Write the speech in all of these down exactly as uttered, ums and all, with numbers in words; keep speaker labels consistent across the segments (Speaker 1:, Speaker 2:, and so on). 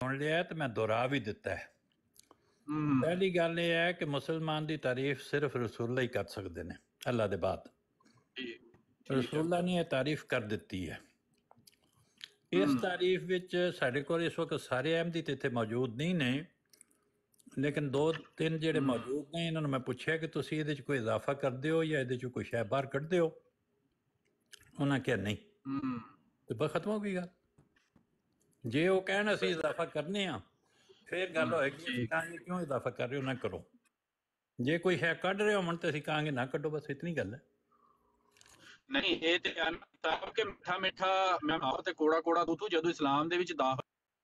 Speaker 1: सुन लिया है तो मैं दोहरा भी दिता है। पहली गल यह है कि मुसलमान की तारीफ सिर्फ रसूल ही कर सकते हैं अल्लाह के बाद। रसूल ने यह तारीफ कर दी है। इस तारीफ विच साढ़े कोल इस वक्त सारे अहमदी तो इत्थे मौजूद नहीं ने, लेकिन दो तीन जिहड़े मौजूद ने इन्होंने मैं पूछा कि तुसीं इहदे च कोई इजाफा करदे हो या इहदे च कोई शै बाहर कढदे हो। उन्हें कहा नहीं, तो बस खत्म हो गई गल। जे वो कहण असीं इजाफा करने आ फिर गल होएगी असीं कहांगे क्यों इजाफा कर रहे हो, ना करो। जे कोई शै कढ रहे होवन तो असीं कहांगे ना कढो, बस इतनी गल है।
Speaker 2: नहीं ये ते साहब के मिठा मिठा मैं मां ते कोड़ा कोड़ा दूधू जदों इस्लाम दे विच दाखिल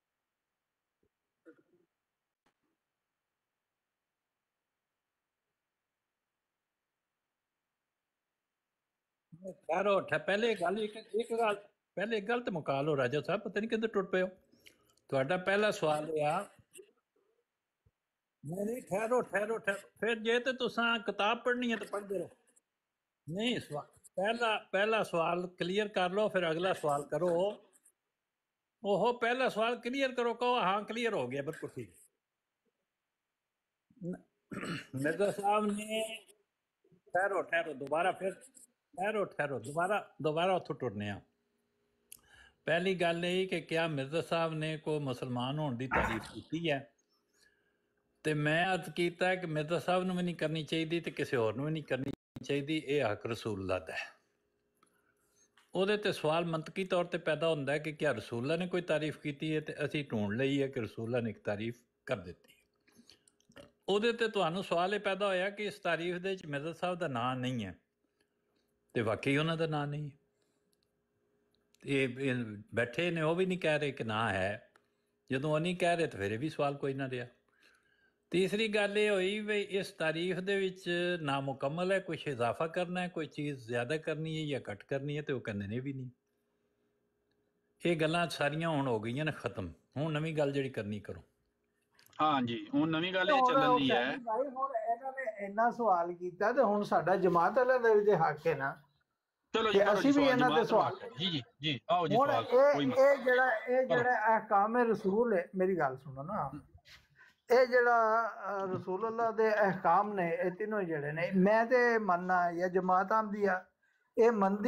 Speaker 1: ठहरो पहले गल एक एक गल पहले एक गल तो मुका लो राजा साहब, पता नहीं किधर टुट पे हो। तुहाडा पहला सवाल है नहीं नहीं ठहरो ठहरो ठहरो फिर जे तो तुसां किताब पढ़नी है तो पढ़ते रहो। नहीं सवाल पहला पहला सवाल क्लियर कर लो फिर अगला सवाल करो। ओहो पहला सवाल क्लियर करो, कहो हाँ क्लियर हो गया बिल्कुल ठीक। मिर्जा साहब ने ठहरो ठहरो दोबारा फिर ठहरो ठहरो दोबारा दोबारा उतो टुरने आ। पहली गल यही कि क्या मिर्जा साहब ने को मुसलमान होने की तारीफ की है, तो मैं अर्ज किया कि मिर्जा साहब ने भी नहीं करनी चाहिए तो किसी होर भी नहीं करनी चाहिए। यह हक रसूलुल्लाह दा है। ਉਹਦੇ ਤੇ ਸਵਾਲ ਮੰਤਕੀ ਤੌਰ ਤੇ ਪੈਦਾ ਹੁੰਦਾ ਹੈ ਕਿ क्या रसूला ने कोई तारीफ की है, तो ਅਸੀਂ ਢੂੰਡ ਲਈ ਹੈ कि रसूला ने एक तारीफ कर ਦਿੱਤੀ ਹੈ। ਉਹਦੇ ਤੇ ਤੁਹਾਨੂੰ ਸਵਾਲ ਇਹ ਪੈਦਾ ਹੋਇਆ ਕਿ ਇਸ ਤਾਰੀਫ ਦੇ ਵਿੱਚ ਮਿਰਜ਼ਾ ਸਾਹਿਬ ਦਾ ਨਾਂ ਨਹੀਂ ਹੈ, ਤੇ ਵਾਕਈ ਉਹਨਾਂ ਦਾ ਨਾਂ ਨਹੀਂ ਹੈ। ਇਹ ਬੈਠੇ ਨੇ ਉਹ ਵੀ ਨਹੀਂ ਕਹਿ ਰਹੇ ਕਿ ਨਾਂ ਹੈ। ਜਦੋਂ ਉਹ ਨਹੀਂ ਕਹਿ ਰਹੇ ਤਾਂ ਫਿਰ ਇਹ ਵੀ ਸਵਾਲ ਕੋਈ ਨਾ ਰਿਹਾ। तीसरी गल ये हुई भी इस तारीफ दे विच नामुकम्मल है, कुछ इजाफा करना है, कोई चीज़ ज़्यादा करनी है या घट करनी है, तो वो कहते ने भी नहीं। ये गल्लां सारियां हुण हो गई ने खत्म। हुण नवीं गल जिहड़ी करनी करो।
Speaker 2: हाँ जी हुण नवीं गल ये चलन दी है
Speaker 3: भाई। हुण इन्हां ने इन्ना सवाल कीता ते हुण साडा जमात वाला दे विच हक है ना।
Speaker 2: चलो जी
Speaker 3: ਅਸੀਂ ਵੀ ਇਹਨਾਂ ਦੇ ਸਵਾਲ
Speaker 2: जी जी जी आओ जी
Speaker 3: ਸਵਾਲ
Speaker 2: कोई
Speaker 3: मसला ਇਹ ਜਿਹੜਾ ਇਹ ਜਿਹੜਾ ਅਹਿਕਾਮ ਰਸੂਲ ਹੈ, ਮੇਰੀ ਗੱਲ ਸੁਣੋ ਨਾ। ਇਹ ਜਿਹੜਾ ਰਸੂਲullah ਦੇ ਅਹਿਕਾਮ ਨੇ ਇਹ ਤਿੰਨੋਂ ਜਿਹੜੇ ਨੇ ਮੈਂ ਤੇ ਮੰਨਣਾ ਜਾਂ ਜਮਾਤ ਆਮਦੀ ਆ ਇਹ ਮੰਨਦੀ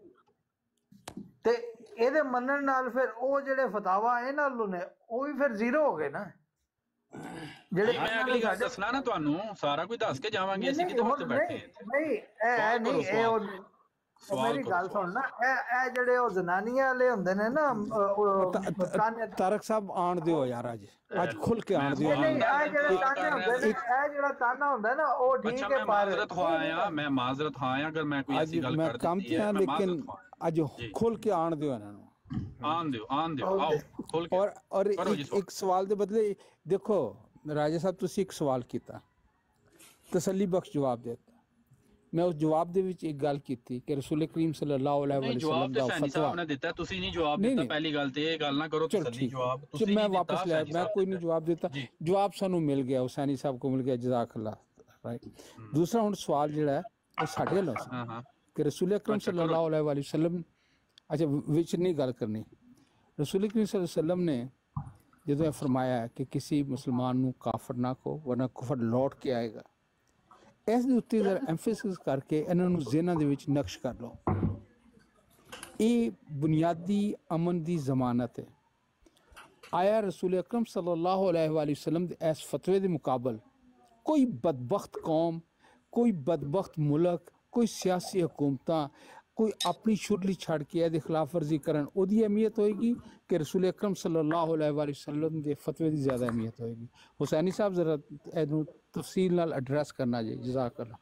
Speaker 3: ਹੈ, ਤੇ ਇਹਦੇ ਮੰਨਣ ਨਾਲ ਫਿਰ ਉਹ ਜਿਹੜੇ ਫਤਾਵਾ ਇਹਨਾਂ ਨੂੰ ਨੇ ਉਹ ਵੀ ਫਿਰ ਜ਼ੀਰੋ ਹੋ ਗਏ ਨਾ। ਜਿਹੜੇ
Speaker 2: ਮੈਂ ਅਗਲੀ ਗੱਲ ਦੱਸਣਾ ਨਾ ਤੁਹਾਨੂੰ ਸਾਰਾ ਕੁਝ ਦੱਸ ਕੇ ਜਾਵਾਂਗੇ। ਅਸੀਂ ਕਿਤੇ ਹੋਰ ਬੈਠੇ
Speaker 3: ਨਹੀਂ ਇਹ ਨਹੀਂ ਇਹ ਮੇਰੀ ਗੱਲ ਸੁਣ ਨਾ ਇਹ ਇਹ ਜਿਹੜੇ ਉਹ ਜ਼ਨਾਨੀਆਂ ਵਾਲੇ ਹੁੰਦੇ ਨੇ ਨਾ
Speaker 4: ਤਾਰਕ ਸਾਹਿਬ ਆਣ ਦਿਓ ਯਾਰ ਅੱਜ ਅੱਜ ਖੁੱਲ ਕੇ ਆਣ ਦਿਓ।
Speaker 3: ਨਹੀਂ ਇਹ ਜਿਹੜੇ ਤਾਨੇ ਹੁੰਦੇ ਨੇ ਇਹ ਜਿਹੜਾ ਤਾਨਾ ਹੁੰਦਾ ਨਾ ਉਹ ਠੀਕ ਹੈ।
Speaker 2: ਮੈਂ ਮਾਜ਼ਰਤ ਹੋਇਆ ਮੈਂ ਮਾਜ਼ਰਤ ਹੋਇਆ ਅਗਰ ਮੈਂ ਕੋਈ ਐਸੀ ਗੱਲ ਕਰ ਦਿੱਤੀ ਹੈ,
Speaker 4: लेकिन ਅੱਜ ਖੁੱਲ ਕੇ ਆਣ ਦਿਓ ਇਹਨਾਂ ਨੂੰ।
Speaker 2: ਆਣ ਦਿਓ ਆਣ ਦਿਓ ਆਓ ਖੁੱਲ ਕੇ।
Speaker 4: ਔਰ ਔਰ ਇੱਕ ਸਵਾਲ ਦੇ ਬਦਲੇ ਦੇਖੋ ਰਾਜਾ ਸਾਹਿਬ ਤੁਸੀਂ ਇੱਕ ਸਵਾਲ ਕੀਤਾ, ਤਸੱਲੀ ਬਖਸ਼ ਜਵਾਬ ਦਿੱਤਾ। मैं उस जवाब दे विच एक गल की कि रसूल करीम सल्लल्लाहु अलैहि वसल्लम दा फतवा
Speaker 2: ने दिता तुसी नहीं जवाब दिता। पहली गल ते ये गल ना करो तसल्ली जवाब तुसी
Speaker 4: मैं वापस ले मैं कोई नहीं जवाब देता। जवाब सानू मिल गया, हुसैनी साहब को मिल गया, जज़ाकल्लाह राइट। दूसरा हुण सवाल जिहड़ा है वो साडे लो कि रसूल करीम सल्लल्लाहु अलैहि वसल्लम अच्छा विच नहीं गल करनी। रसूल करीम सल्लल्लाहु अलैहि वसल्लम ने जदों फरमाया कि किसी मुसलमान नू काफिर ना कहो वरना कुफर लौट के आएगा, इस दे उत्ते जरा एम्फेसिस करके इन्हां नूं ज़हनां दे विच नक्श कर लो। ये बुनियादी अमन दी जमानत है। आया रसूल अकरम सल्लल्लाहु अलैहि वसल्लम दे इस फतवे दे मुकाबल कोई बदबख्त कौम, कोई बदबख्त मुल्क, कोई सियासी हुकूमतां कोई अपनी शुरली छड़ के ਇਹਦੇ खिलाफ वर्जी करन ਉਹਦੀ अहमियत होएगी कि रसूल अकरम सल्लल्लाहु अलैहि वसल्लम ਦੇ फतवे ਦੀ ज़्यादा अहमियत होएगी। हुसैनी साहब जरा ਇਹਨੂੰ तफसील नाल एड्रेस करना जी। जज़ाकल्लाह।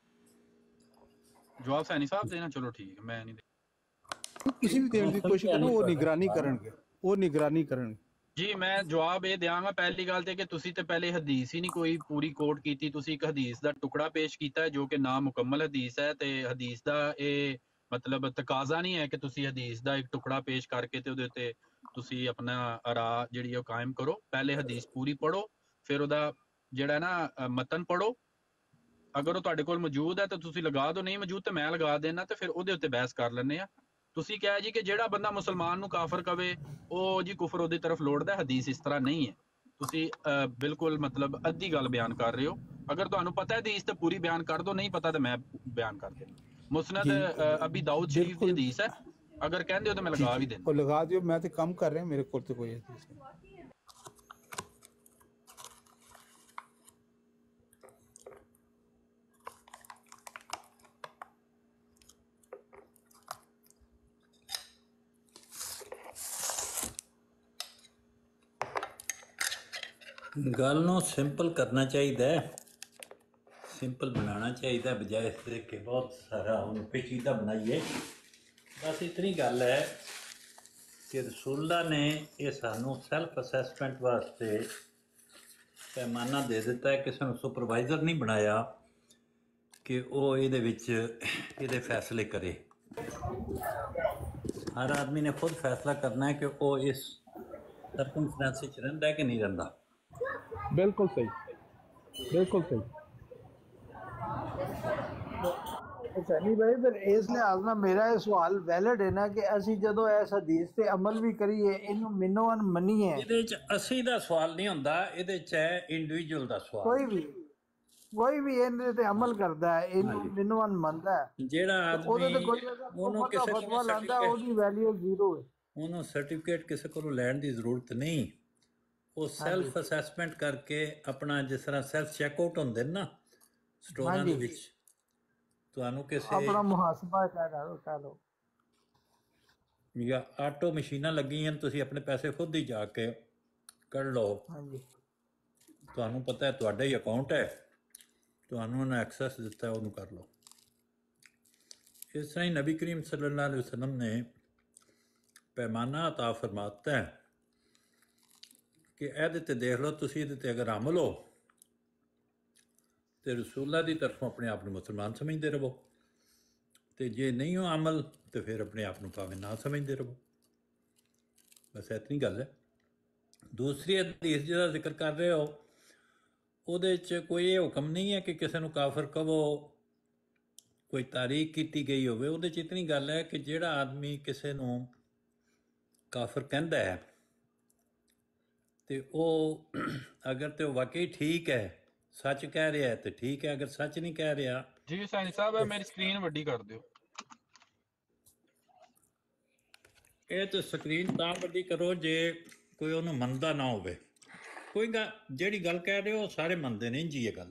Speaker 2: जवाब हुसैनी साहब देना चलो ठीक है, मैं नहीं
Speaker 4: किसी भी देने की कोशिश करना वो निगरानी करनगे वो निगरानी करनगे
Speaker 2: जी। मैं जवाब ये देंगा पहली गल ते कि तुसी ते पहले हदीस ही नहीं कोई पूरी कोट कीती। तुसी एक हदीस दा टुकड़ा पेश कीता है जो कि ना मुकम्मल हदीस है, ते हदीस दा ए मतलब तकाजा नहीं है कि तुसी हदीस दा एक टुकड़ा पेश करके ते उहदे ते तुसी अपना आरा जिहड़ी है कायम करो। पहले हदीस पूरी पढ़ो फिर उहदा जिहड़ा ना मतन पढ़ो। अगर वो तुहाडे कोल मौजूद है तो तुसी लगा दो, नहीं मौजूद तो मैं लगा देना, तो फिर उहदे उत्ते बहस कर लैंदे आ। ਤੁਸੀਂ ਕਿਹਾ ਜੀ ਕਿ ਜਿਹੜਾ ਬੰਦਾ ਮੁਸਲਮਾਨ ਨੂੰ ਕਾਫਰ ਕਵੇ ਉਹ ਜੀ ਕੁਫਰ ਉਹਦੀ ਤਰਫ ਲੋੜਦਾ। ਹਦੀਸ ਇਸ ਤਰ੍ਹਾਂ ਨਹੀਂ ਹੈ। ਤੁਸੀਂ ਬਿਲਕੁਲ ਮਤਲਬ ਅੱਧੀ ਗੱਲ ਬਿਆਨ ਕਰ ਰਹੇ ਹੋ। ਅਗਰ ਤੁਹਾਨੂੰ ਪਤਾ ਹੈ ਹਦੀਸ ਤੇ ਪੂਰੀ ਬਿਆਨ ਕਰ ਦੋ, ਨਹੀਂ ਪਤਾ ਤੇ ਮੈਂ ਬਿਆਨ ਕਰ ਦੇਣਾ। ਮੁਸਨਦ ਅਬੀ ਦਾਊਦ ਸ਼ਰੀਫ ਦੀ ਹਦੀਸ ਹੈ, ਅਗਰ ਕਹਿੰਦੇ ਹੋ ਤਾਂ ਮੈਂ ਲਗਾ ਵੀ ਦੇਣਾ।
Speaker 4: ਉਹ ਲਗਾ ਦਿਓ, ਮੈਂ ਤੇ ਕੰਮ ਕਰ ਰਿਹਾ, ਮੇਰੇ ਕੋਲ ਤੇ ਕੋਈ ਹਦੀਸ ਨਹੀਂ।
Speaker 1: ਗੱਲ ਨੂੰ ਸਿੰਪਲ ਕਰਨਾ ਚਾਹੀਦਾ ਹੈ, ਸਿੰਪਲ ਬਣਾਉਣਾ ਚਾਹੀਦਾ, ਬਜਾਏ ਇਸ ਤਰੀਕੇ ਬਹੁਤ ਸਾਰਾ ਉਹਨੂੰ ਪੇਚੀਦਾ ਬਣਾਈਏ। ਬਸ ਇਤਨੀ ਗੱਲ ਹੈ ਕਿ ਰਸੂਲਾਂ ਨੇ ਇਹ ਸਾਨੂੰ ਸੈਲਫ ਅਸੈਸਮੈਂਟ ਵਾਸਤੇ ਪੈਮਾਨਾ ਦੇ ਦਿੱਤਾ ਹੈ। ਕਿਸੇ ਨੂੰ ਸੁਪਰਵਾਈਜ਼ਰ ਨਹੀਂ ਬਣਾਇਆ ਕਿ ਉਹ ਇਹਦੇ ਵਿੱਚ ਇਹਦੇ ਫੈਸਲੇ ਕਰੇ। ਹਰ ਆਦਮੀ ਨੇ ਖੁਦ ਫੈਸਲਾ ਕਰਨਾ ਹੈ ਕਿ ਉਹ ਇਸ ਸਰਕਮਸਟੈਂਸ ਵਿੱਚ ਰਹਿੰਦਾ ਕਿ ਨਹੀਂ ਰਹਿੰਦਾ।
Speaker 4: ਬਿਲਕੁਲ ਸਹੀ, ਬਿਲਕੁਲ ਸਹੀ।
Speaker 3: ਸੈਣੀ ਭਾਈ, ਫਿਰ ਇਸ ਲਿਹਾਜ਼ ਨਾਲ ਮੇਰਾ ਇਹ ਸਵਾਲ ਵੈਲਿਡ ਹੈ ਨਾ ਕਿ ਅਸੀਂ ਜਦੋਂ ਇਸ ਹਦੀਸ ਤੇ ਅਮਲ ਵੀ ਕਰੀਏ, ਇਹਨੂੰ ਮਿਨੋਅਨ ਮੰਨੀਏ।
Speaker 1: ਇਹਦੇ ਚ ਅਸੀਂ ਦਾ ਸਵਾਲ ਨਹੀਂ ਹੁੰਦਾ, ਇਹਦੇ ਚ ਹੈ ਇੰਡੀਵਿਜੂਅਲ ਦਾ ਸਵਾਲ।
Speaker 3: ਕੋਈ ਵੀ ਕੋਈ ਵੀ ਇਹਦੇ ਤੇ ਅਮਲ ਕਰਦਾ ਹੈ, ਇਹਨੂੰ ਮਿਨੋਅਨ ਮੰਨਦਾ ਹੈ,
Speaker 1: ਜਿਹੜਾ ਆਦਮੀ
Speaker 3: ਉਹਦੇ ਤੇ ਕੋਈ
Speaker 1: ਉਹਨੂੰ ਕਿਸੇ
Speaker 3: ਫਤਵਾ ਲਾਂਦਾ, ਉਹਦੀ ਵੈਲਿਊ ਜ਼ੀਰੋ ਹੈ।
Speaker 1: ਉਹਨੂੰ ਸਰਟੀਫਿਕੇਟ ਕਿਸੇ ਕੋਲੋਂ ਲੈਣ ਦੀ ਜ਼ਰੂਰਤ ਨਹੀਂ। ਉਹ ਸੈਲਫ ਅਸੈਸਮੈਂਟ ਕਰਕੇ ਆਪਣਾ, ਜਿਸ ਤਰ੍ਹਾਂ ਸੈਲਫ ਚੈੱਕਆਊਟ ਹੁੰਦੇ ਨੇ ਨਾ ਸਟੋਰਾਂ ਦੇ ਵਿੱਚ, ਤੁਹਾਨੂੰ ਕਿਸੇ
Speaker 3: ਆਪਣਾ ਮੁਹਾਸਬਾ ਕਹਿ ਲਓ
Speaker 1: ਜਾਂ ਆਟੋ ਮਸ਼ੀਨਾਂ ਲੱਗੀਆਂ, ਤੁਸੀਂ ਆਪਣੇ ਪੈਸੇ ਖੁਦ ਹੀ ਜਾ ਕੇ ਕੱਢ ਲਓ।
Speaker 3: ਹਾਂਜੀ,
Speaker 1: ਤੁਹਾਨੂੰ ਪਤਾ ਹੈ ਤੁਹਾਡਾ ਹੀ ਅਕਾਊਂਟ ਹੈ, ਤੁਹਾਨੂੰ ਉਹਨੇ ਐਕਸੈਸ ਦਿੱਤਾ, ਉਹਨੂੰ ਕਰ ਲਓ। ਇਸ ਤਰ੍ਹਾਂ ਹੀ ਨਬੀ ਕਰੀਮ ਸੱਲੱਲਾਹੁ ਅਲੈਹਿ ਵਸੱਲਮ ਨੇ ਪੈਮਾਨਾ ਅਤਾ ਫਰਮਾਤਾ ਹੈ ਕਿ ਇਹਦੇ ਤੇ ਦੇਖ ਲਓ, ਤੁਸੀਂ ਇਹਦੇ ਤੇ ਅਗਰ ਅਮਲ ਹੋ ਤੇ ਰਸੂਲਾਂ ਦੀ ਤਰਫੋਂ ਆਪਣੇ ਆਪ ਨੂੰ ਮੁਸਲਮਾਨ ਸਮਝਦੇ ਰਹੋ, ਤੇ ਜੇ ਨਹੀਂ ਹੋ ਅਮਲ ਤੇ ਫਿਰ ਆਪਣੇ ਆਪ ਨੂੰ ਭਾਵੇਂ ਨਾ ਸਮਝਦੇ ਰਹੋ। ਬਸ ਇਤਨੀ ਗੱਲ ਹੈ। ਦੂਸਰੀ ਹਦੀਸ ਜਿਹਦਾ ਜ਼ਿਕਰ ਕਰ ਰਹੇ ਹੋ, ਉਹਦੇ 'ਚ ਕੋਈ ਇਹ ਹੁਕਮ ਨਹੀਂ ਹੈ ਕਿ ਕਿਸੇ ਨੂੰ ਕਾਫਰ ਕਹੋ, ਕੋਈ ਤਾਰੀਖ ਕੀਤੀ ਗਈ ਹੋਵੇ। ਉਹਦੇ 'ਚ ਇਤਨੀ ਗੱਲ ਹੈ ਕਿ ਜਿਹੜਾ ਆਦਮੀ ਕਿਸੇ ਨੂੰ ਕਾਫਰ ਕਹਿੰਦਾ ਹੈ ਤੇ ਉਹ ਅਗਰ ਤੇ ਉਹ ਵਾਕਈ ਠੀਕ ਹੈ, ਸੱਚ ਕਹਿ ਰਿਹਾ ਹੈ ਤੇ ਠੀਕ ਹੈ, ਅਗਰ ਸੱਚ ਨਹੀਂ ਕਹਿ ਰਿਹਾ।
Speaker 2: ਜੀ ਸਾਈਂ ਸਾਹਿਬ, ਮੇਰੀ ਸਕਰੀਨ ਵੱਡੀ ਕਰ ਦਿਓ।
Speaker 1: ਇਹ ਤਾਂ ਸਕਰੀਨ ਤਾਂ ਵੱਡੀ ਕਰੋ ਜੇ ਕੋਈ ਉਹਨੂੰ ਮੰਨਦਾ ਨਾ ਹੋਵੇ। ਕੋਈ ਗੱਲ ਜਿਹੜੀ ਗੱਲ ਕਹਿ ਰਹੇ ਹੋ ਉਹ ਸਾਰੇ ਮੰਨਦੇ ਨੇ ਜੀ ਇਹ ਗੱਲ।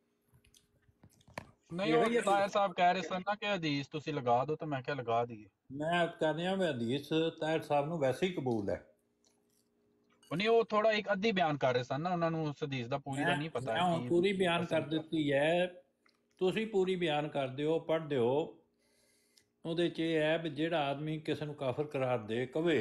Speaker 2: ਨਹੀਂ, ਉਹ ਤਾਹਿਰ ਸਾਹਿਬ ਕਹਿ ਰਹੇ ਸਨ ਨਾ ਕਿ ਹਦੀਸ ਤੁਸੀਂ ਲਗਾ ਦਿਓ, ਤਾਂ ਮੈਂ ਕਿਹਾ ਲਗਾ ਦਈਏ।
Speaker 1: ਮੈਂ ਕਹਿ ਰਿਹਾ ਵੀ ਹਦੀਸ ਤਾਹਿਰ ਸਾਹਿਬ ਨੂੰ ਵੈਸੇ ਹੀ ਕਬੂਲ ਹੈ।
Speaker 2: ਨਹੀਂ, ਉਹ ਥੋੜਾ ਇੱਕ ਅੱਧੀ ਬਿਆਨ ਕਰ ਰਹੇ ਸਨ ਨਾ, ਉਹਨਾਂ ਨੂੰ ਉਸ ਹਦੀਸ ਦਾ ਪੂਰੀ ਦਾ ਨਹੀਂ ਪਤਾ।
Speaker 1: ਮੈਂ ਹੁਣ ਪੂਰੀ ਬਿਆਨ ਕਰ ਦਿੱਤੀ ਹੈ, ਤੁਸੀਂ ਪੂਰੀ ਬਿਆਨ ਕਰਦੇ ਹੋ, ਪੜ੍ਹਦੇ ਹੋ। ਉਹਦੇ 'ਚ ਇਹ ਹੈ ਵੀ ਜਿਹੜਾ ਆਦਮੀ ਕਿਸੇ ਨੂੰ ਕਾਫਰ ਕਰਾਰ ਦੇ ਕਵੇ,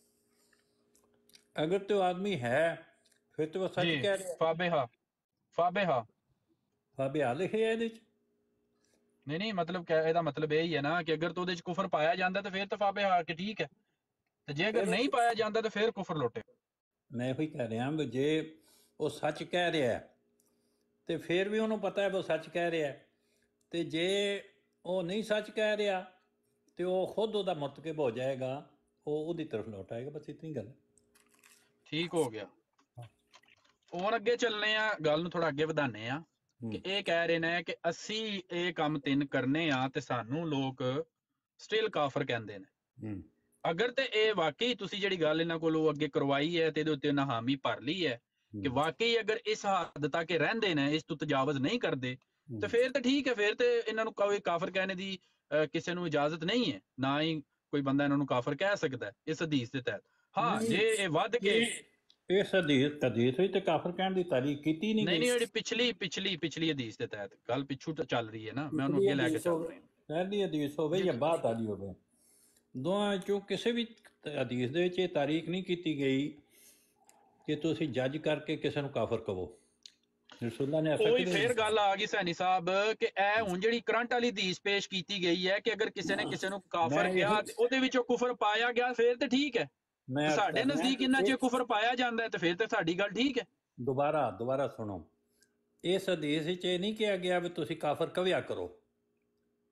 Speaker 1: ਅਗਰ ਤੇ ਉਹ ਆਦਮੀ ਹੈ ਫਿਰ ਤੇ ਉਹ ਸੱਚ ਕਹਿ ਰਿਹਾ।
Speaker 2: ਫਾਬੇਹਾ ਫਾਬੇਹਾ
Speaker 1: ਫਾਬੇਹਾ ਲਿਖਿਆ ਇਹਦੇ 'ਚ।
Speaker 2: ਨਹੀਂ ਨਹੀਂ, ਮਤਲਬ ਇਹਦਾ ਮਤਲਬ ਇਹ ਹੀ ਹੈ ਨਾ ਕਿ ਅਗਰ ਤਾਂ ਉਹਦੇ 'ਚ ਕੁਫਰ ਪਾਇਆ ਜਾਂਦਾ ਤਾਂ ਫਿਰ ਤਾਂ ਫਾਬੇਹਾ ਕਿ ਠੀਕ ਹੈ, ਤੇ ਜੇ ਅਗਰ ਨਹੀਂ ਪਾਇਆ ਜਾਂਦਾ ਤਾਂ ਫਿਰ ਕੁਫਰ ਲੁੱਟੇ।
Speaker 1: ਮੈਂ ਇਹੋ ਹੀ ਕਹਿ ਰਿਹਾ ਵੀ ਜੇ ਉਹ ਸੱਚ ਕਹਿ ਰਿਹਾ ਤੇ ਫਿਰ ਵੀ ਉਹਨੂੰ ਪਤਾ ਹੈ ਵੀ ਉਹ ਸੱਚ ਕਹਿ ਰਿਹਾ, ਤੇ ਜੇ ਉਹ ਨਹੀਂ ਸੱਚ ਕਹਿ ਰਿਹਾ ਤੇ ਉਹ ਖੁਦ ਉਹਦਾ ਮੁਰਤਕਿਬ ਹੋ ਜਾਏਗਾ, ਉਹ ਉਹਦੀ ਤਰਫ ਲੌਟ ਆਏਗਾ। ਬਸ ਇਤਨੀ ਗੱਲ।
Speaker 2: ਠੀਕ ਹੋ ਗਿਆ। ਹੁਣ ਅੱਗੇ ਚੱਲਨੇ ਆ, ਗੱਲ ਨੂੰ ਥੋੜਾ ਅੱਗੇ ਵਧਾਨੇ ਆ ਕਿ ਇਹ ਕਹਿ ਰਹੇ ਨੇ ਕਿ ਅਸੀਂ ਇਹ ਕੰਮ ਤਿੰਨ ਕਰਨੇ ਆ ਤੇ ਸਾਨੂੰ ਲੋਕ ਸਟਿਲ ਕਾਫਰ ਕਹਿੰਦੇ ਨੇ। ਅਗਰ ਤੇ ਇਹ ਵਾਕਈ ਤੁਸੀਂ ਜਿਹੜੀ ਗੱਲ ਇਹਨਾਂ ਕੋਲੋਂ ਅੱਗੇ ਕਰਵਾਈ ਹੈ ਤੇ ਇਹਦੇ ਉੱਤੇ ਉਹਨਾਂ ਹਾਮੀ ਭਰ ਲਈ ਹੈ ਕਿ ਵਾਕਈ ਅਗਰ ਇਸ ਹੱਦ ਤੱਕ ਰਹਿੰਦੇ ਨੇ, ਇਸ ਤੋਂ ਤਜਾਵਜ਼ ਨਹੀਂ ਕਰਦੇ, ਤੇ ਫਿਰ ਤੇ ਠੀਕ ਹੈ, ਫਿਰ ਤੇ ਇਹਨਾਂ ਨੂੰ ਕੋਈ ਕਾਫਰ ਕਹਿਣੇ ਦੀ ਕਿਸੇ ਨੂੰ ਇਜਾਜ਼ਤ ਨਹੀਂ ਹੈ, ਨਾ ਹੀ ਕੋਈ ਬੰਦਾ ਇਹਨਾਂ ਨੂੰ ਕਾਫਰ ਕਹਿ ਸਕਦਾ ਇਸ ਹਦੀਸ ਦੇ ਤਹਿਤ। ਹਾਂ, ਜੇ ਇਹ ਵੱਧ ਕੇ
Speaker 1: ਇਸ ਹਦੀਸ ਹਦੀਸ ਵਿੱਚ ਤੇ ਕਾਫਰ ਕਹਿਣ ਦੀ ਤਾਰੀਖ ਕੀਤੀ ਨਹੀਂ
Speaker 2: ਨਹੀਂ ਨਹੀਂ ਜਿਹੜੀ ਪਿਛਲੀ ਪਿਛਲੀ ਪਿਛਲੀ ਹਦੀਸ ਦੇ ਤਹਿਤ ਗੱਲ ਪਿੱਛੂ ਚੱਲ ਰਹੀ ਹੈ ਨਾ, ਮੈਂ ਉਹਨੂੰ ਅੱਗੇ ਲੈ ਕੇ ਚੱਲ ਰਿਹਾ।
Speaker 1: ਪਹਿਲੀ ਹਦੀਸ ਹੋਵੇ ਜਾਂ ਬਾਅਦ ਵਾਲੀ ਹੋਵੇ, ਦੋਵਾਂ ਚੋਂ ਕਿਸੇ ਵੀ ਹਦੀਸ ਦੇ ਵਿੱਚ ਇਹ ਤਾਰੀਖ ਨਹੀਂ ਕੀਤੀ ਗਈ ਕਿ ਤੁਸੀਂ ਜੱਜ ਕਰਕੇ ਕਿਸੇ ਨੂੰ ਕਾਫਰ ਕਹੋ। ਰਸੂਲਾਂ ਨੇ
Speaker 2: ਉਹੀ ਫੇਰ ਗੱਲ ਆ ਗਈ ਸੈਣੀ ਸਾਹਿਬ ਕਿ ਇਹ ਹੁਣ ਜਿਹੜੀ ਕਰੰਟ ਵਾਲੀ ਹਦੀਸ ਪੇਸ਼ ਕੀਤੀ ਗਈ ਹੈ ਕਿ ਅਗਰ ਕਿਸੇ ਨੇ ਕਿਸੇ ਨੂੰ ਕਾਫਰ ਕਿਹਾ ਤੇ ਉਹਦੇ ਵਿੱਚੋਂ ਕੁਫਰ ਪਾਇਆ ਗਿਆ ਫਿਰ ਤੇ ਠੀਕ ਹੈ। ਸਾਡੇ ਨਜ਼ਦੀਕ ਇੰਨਾ ਜੇ ਕੁਫਰ ਪਾਇਆ ਜਾਂਦਾ ਹੈ ਤੇ ਫਿਰ ਤੇ ਸਾਡੀ ਗੱਲ ਠੀਕ ਹੈ।
Speaker 1: ਦੁਬਾਰਾ ਦੁਬਾਰਾ ਸੁਣੋ, ਇਸ ਹਦੀਸ ਵਿੱਚ ਇਹ ਨਹੀਂ ਕਿਹਾ ਗਿਆ ਵੀ ਤੁਸੀਂ ਕਾਫਰ ਕਵਿਆ ਕਰੋ।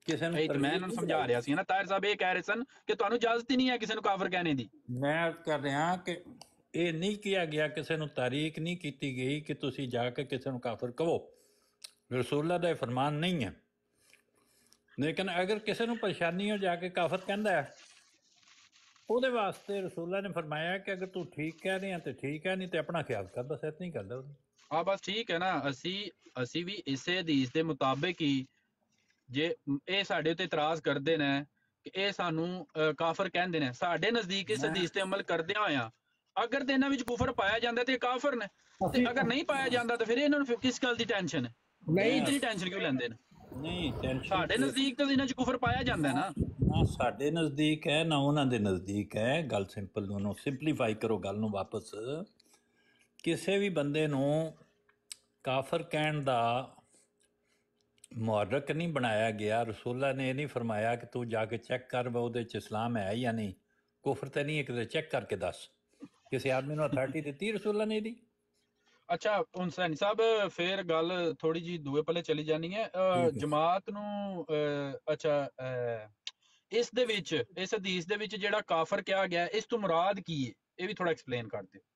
Speaker 1: ਕਿਸੇ ਨੂੰ
Speaker 2: ਇਹ ਤਾਂ ਮੈਂ ਇਹਨਾਂ ਨੂੰ ਸਮਝਾ ਰਿਹਾ ਸੀ ਨਾ, ਤਾਹਿਰ ਸਾਹਿਬ ਇਹ ਕਹਿ ਰਹੇ ਸਨ ਕਿ ਤੁਹਾਨੂੰ ਇਜਾਜ਼ਤ ਹੀ ਨਹੀਂ ਹੈ ਕਿਸੇ ਨੂੰ ਕਾਫਰ ਕਹਿਣੇ ਦੀ।
Speaker 1: ਮੈਂ ਕਰ ਰਿਹਾ ਕਿ ਇਹ ਨਹੀਂ ਕਿਹਾ ਗਿਆ, ਕਿਸੇ ਨੂੰ ਤਾਰੀਕ ਨਹੀਂ ਕੀਤੀ ਗਈ ਕਿ ਤੁਸੀਂ ਜਾ ਕੇ ਕਿਸੇ ਨੂੰ ਕਾਫਰ ਕਹੋ, ਰਸੂਲullah ਦਾ ਇਹ ਫਰਮਾਨ ਨਹੀਂ ਹੈ। ਲੇਕਿਨ ਅਗਰ ਕਿਸੇ ਨੂੰ ਪਰੇਸ਼ਾਨੀ ਹੋ ਜਾ ਕੇ ਕਾਫਰ ਕਹਿੰਦਾ ਹੈ, ਉਹਦੇ ਵਾਸਤੇ ਰਸੂਲullah ਨੇ ਫਰਮਾਇਆ ਕਿ ਅਗਰ ਤੂੰ ਠੀਕ ਕਹਿ ਰਿਹਾ ਤੇ ਠੀਕ ਹੈ, ਨਹੀਂ ਤੇ ਆਪਣਾ ਖਿਆਲ ਕਰ, ਬਸ ਇਤਨਾ ਹੀ ਕਰਦਾ।
Speaker 2: ਹਾਂ ਬਸ ਠੀਕ ਹੈ ਨਾ, ਅਸੀਂ ਅਸੀਂ ਵੀ ਇਸੇ ਹਦੀਸ ਦੇ ਮੁਤਾਬਿਕ ਹੀ, ਜੇ ਇਹ ਸਾਡੇ ਉੱਤੇ ਇਤਰਾਜ਼ ਕਰਦੇ ਨੇ ਕਿ ਇਹ ਸਾਨੂੰ ਕਾਫਰ ਕਹਿੰਦੇ ਨੇ, ਸਾਡੇ ਨਜ਼ਦੀਕ ਇਸ ਹਦੀਸ ਤੇ ਅਮਲ ਕਰਦਿਆਂ ਹੋਇਆਂ ਅਗਰ ਤੇ ਇਹਨਾਂ ਵਿੱਚ ਕੁਫਰ ਪਾਇਆ ਜਾਂਦਾ ਤੇ ਕਾਫਰ ਨੇ, ਤੇ ਅਗਰ ਨਹੀਂ ਪਾਇਆ ਜਾਂਦਾ ਤਾਂ ਫਿਰ ਇਹਨਾਂ ਨੂੰ ਕਿਸ ਗੱਲ ਦੀ ਟੈਨਸ਼ਨ ਹੈ? ਨਹੀਂ ਇਤਨੀ ਟੈਨਸ਼ਨ ਕਿਉਂ ਲੈਂਦੇ ਨੇ?
Speaker 1: ਨਹੀਂ ਟੈਨਸ਼ਨ
Speaker 2: ਸਾਡੇ ਨਜ਼ਦੀਕ ਤਾਂ ਇਹਨਾਂ 'ਚ ਕੁਫਰ ਪਾਇਆ ਜਾਂਦਾ ਨਾ।
Speaker 1: ਨਾ ਸਾਡੇ ਨਜ਼ਦੀਕ ਹੈ ਨਾ ਉਹਨਾਂ ਦੇ ਨਜ਼ਦੀਕ ਹੈ। ਗੱਲ ਸਿੰਪਲ ਨੂੰ ਸਿੰਪਲੀਫਾਈ ਕਰੋ ਗੱਲ ਨੂੰ ਵਾਪਸ। ਕਿਸੇ ਵੀ ਬੰਦੇ ਨੂੰ ਕਾਫਰ ਕਹਿਣ ਦਾ ਮੁਹਰਕ ਨਹੀਂ ਬਣਾਇਆ ਗਿਆ। ਰਸੂਲullah ਨੇ ਇਹ ਨਹੀਂ ਫਰਮਾਇਆ ਕਿ ਤੂੰ ਜਾ ਕੇ ਚੈੱਕ ਕਰ ਵਾ ਉਹਦੇ 'ਚ ਇਸਲਾਮ ਹੈ ਜਾਂ ਨਹੀਂ, ਕੁਫਰ ਤਾਂ ਨਹੀਂ, ਇੱਕ ਤਾਂ ਚੈੱਕ ਕਰਕੇ ਦੱਸ। ਕਿਸੇ ਆਦਮੀ ਨੂੰ ਅਥਾਰਟੀ ਦਿੱਤੀ ਰਸੂਲullah ਨੇ ਇਹਦੀ?
Speaker 2: ਅੱਛਾ ਹੁਣ ਸੈਣੀ ਸਾਹਿਬ ਫਿਰ ਗੱਲ ਥੋੜੀ ਜੀ ਦੂਏ ਪੱਲੇ ਚਲੀ ਜਾਣੀ ਹੈ। ਜਮਾਤ ਨੂੰ ਅੱਛਾ ਇਸ ਦੇ ਵਿੱਚ, ਇਸ ਹਦੀਸ ਦੇ ਵਿੱਚ ਜਿਹੜਾ ਕਾਫਰ ਕਿਹਾ ਗਿਆ, ਇਸ ਤੋਂ ਮੁਰਾਦ ਕੀ ਹੈ, ਇਹ ਵੀ ਥੋੜਾ ਐਕਸਪਲੇਨ ਕਰ ਦਿਓ।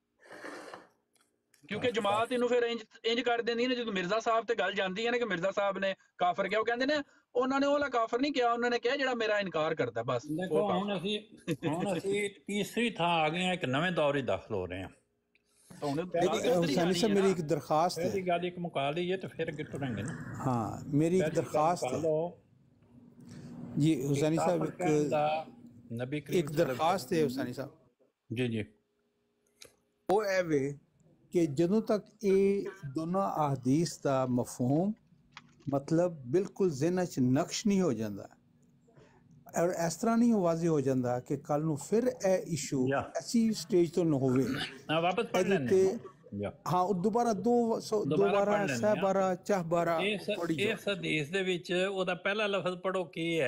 Speaker 2: ਕਿਉਂਕਿ ਜਮਾਤ ਇਹਨੂੰ ਫਿਰ ਇੰਜ ਇੰਜ ਕਰ ਦਿੰਦੀ ਨੇ, ਜਦੋਂ ਮਿਰਜ਼ਾ ਸਾਹਿਬ ਤੇ ਗੱਲ ਜਾਂਦੀ ਹੈ ਨਾ ਕਿ ਮਿਰਜ਼ਾ ਸਾਹਿਬ ਨੇ ਕਾਫਰ ਕਿਹਾ, ਉਹ ਕਹਿੰਦੇ ਨੇ ਉਹਨਾਂ ਨੇ ਉਹਲਾ ਕਾਫਰ ਨਹੀਂ ਕਿਹਾ, ਉਹਨਾਂ ਨੇ ਕਿਹਾ ਜਿਹੜਾ ਮੇਰਾ ਇਨਕਾਰ ਕਰਦਾ ਬਸ।
Speaker 1: ਦੇਖੋ ਹੁਣ ਅਸੀਂ ਹੁਣ ਅਸੀਂ ਤੀਸਰੀ ਥਾਂ ਆ ਗਏ ਹਾਂ, ਇੱਕ ਨਵੇਂ ਦੌਰ 'ਚ ਦਾਖਲ ਹੋ ਰਹੇ ਹਾਂ।
Speaker 4: हुसैनी साहब मेरी एक दरखास्त है,
Speaker 1: ਗੱਲ ਇੱਕ ਮੁਕਾ ਲਈਏ ਤੇ ਫਿਰ ਅੱਗੇ ਤੁਰਾਂਗੇ ਨਾ।
Speaker 4: हाँ मेरी एक दरखास्त है जी हुसैनी साहब, एक
Speaker 1: नबी
Speaker 4: एक दरखास्त है हुसैनी साहब
Speaker 1: जी जी,
Speaker 4: वो है वे कि ਜਦੋਂ ਤੱਕ ਇਹ ਦੋਨੋਂ ਅਹਾਦੀਸ ਦਾ ਮਫਹੂਮ ਮਤਲਬ ਬਿਲਕੁਲ ਜ਼ਿਹਨਾਂ 'ਚ ਨਕਸ਼ ਨਹੀਂ ਹੋ ਜਾਂਦਾ ਔਰ ਇਸ ਤਰ੍ਹਾਂ ਨਹੀਂ ਵਾਜ਼ਿਹ ਹੋ ਜਾਂਦਾ ਕਿ ਕੱਲ ਨੂੰ ਫਿਰ ਇਹ ਇਸ਼ੂ ਐਸੀ ਸਟੇਜ ਤੋਂ ਨਾ ਹੋਵੇ
Speaker 1: ਵਾਪਸ ਪੜ੍ਹ ਲੈਂਦੇ
Speaker 4: ਹਾਂ ਉਹ ਦੁਬਾਰਾ ਦੋ ਦੁਬਾਰਾ ਸਹਬਾਰਾ ਚਾਹਬਾਰਾ ਪੜੀ ਜਾਓ।
Speaker 1: ਇਸ ਹਦੀਸ ਦੇ ਵਿੱਚ ਉਹਦਾ ਪਹਿਲਾ ਲਫ਼ਜ਼ ਪੜੋ ਕੀ ਹੈ?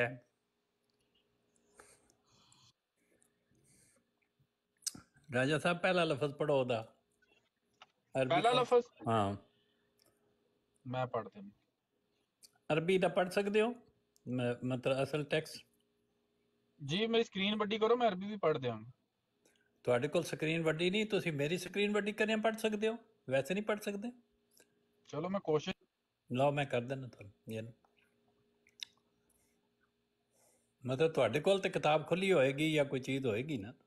Speaker 1: ਰਾਜਾ ਸਾਹਿਬ ਪਹਿਲਾ ਲਫ਼ਜ਼ ਪੜੋ ਉਹਦਾ।
Speaker 2: ਪਹਿਲਾ ਲਫ਼ਜ਼
Speaker 1: ਹਾਂ
Speaker 2: ਮੈਂ ਪੜ੍ਹ ਦਿੰਦਾ।
Speaker 1: ਅਰਬੀ ਦਾ ਪੜ੍ਹ ਸਕਦੇ ਹੋ ਮਤਲਬ ਅਸਲ ਟੈਕਸਟ?
Speaker 2: ਜੀ ਮੇਰੀ ਸਕਰੀਨ ਵੱਡੀ ਕਰੋ, ਮੈਂ ਅਰਬੀ ਵੀ ਪੜ੍ਹ ਦਿਆਂਗਾ।
Speaker 1: ਤੁਹਾਡੇ ਕੋਲ ਸਕਰੀਨ ਵੱਡੀ ਨਹੀਂ, ਤੁਸੀਂ ਮੇਰੀ ਸਕਰੀਨ ਵੱਡੀ ਕਰਿਆ ਪੜ੍ਹ ਸਕਦੇ ਹੋ, ਵੈਸੇ ਨਹੀਂ ਪੜ੍ਹ ਸਕਦੇ।
Speaker 2: ਚਲੋ ਮੈਂ ਕੋਸ਼ਿਸ਼
Speaker 1: ਲਓ ਮੈਂ ਕਰ ਦਿੰਦਾ ਤੁਹਾਨੂੰ। ਇਹ ਮਤਲਬ ਤੁਹਾਡੇ ਕੋਲ ਤੇ ਕਿਤਾਬ ਖੁੱਲੀ ਹੋਏਗੀ ਜਾਂ ਕੋਈ ਚੀਜ਼ ਹੋਏਗੀ ਨਾ।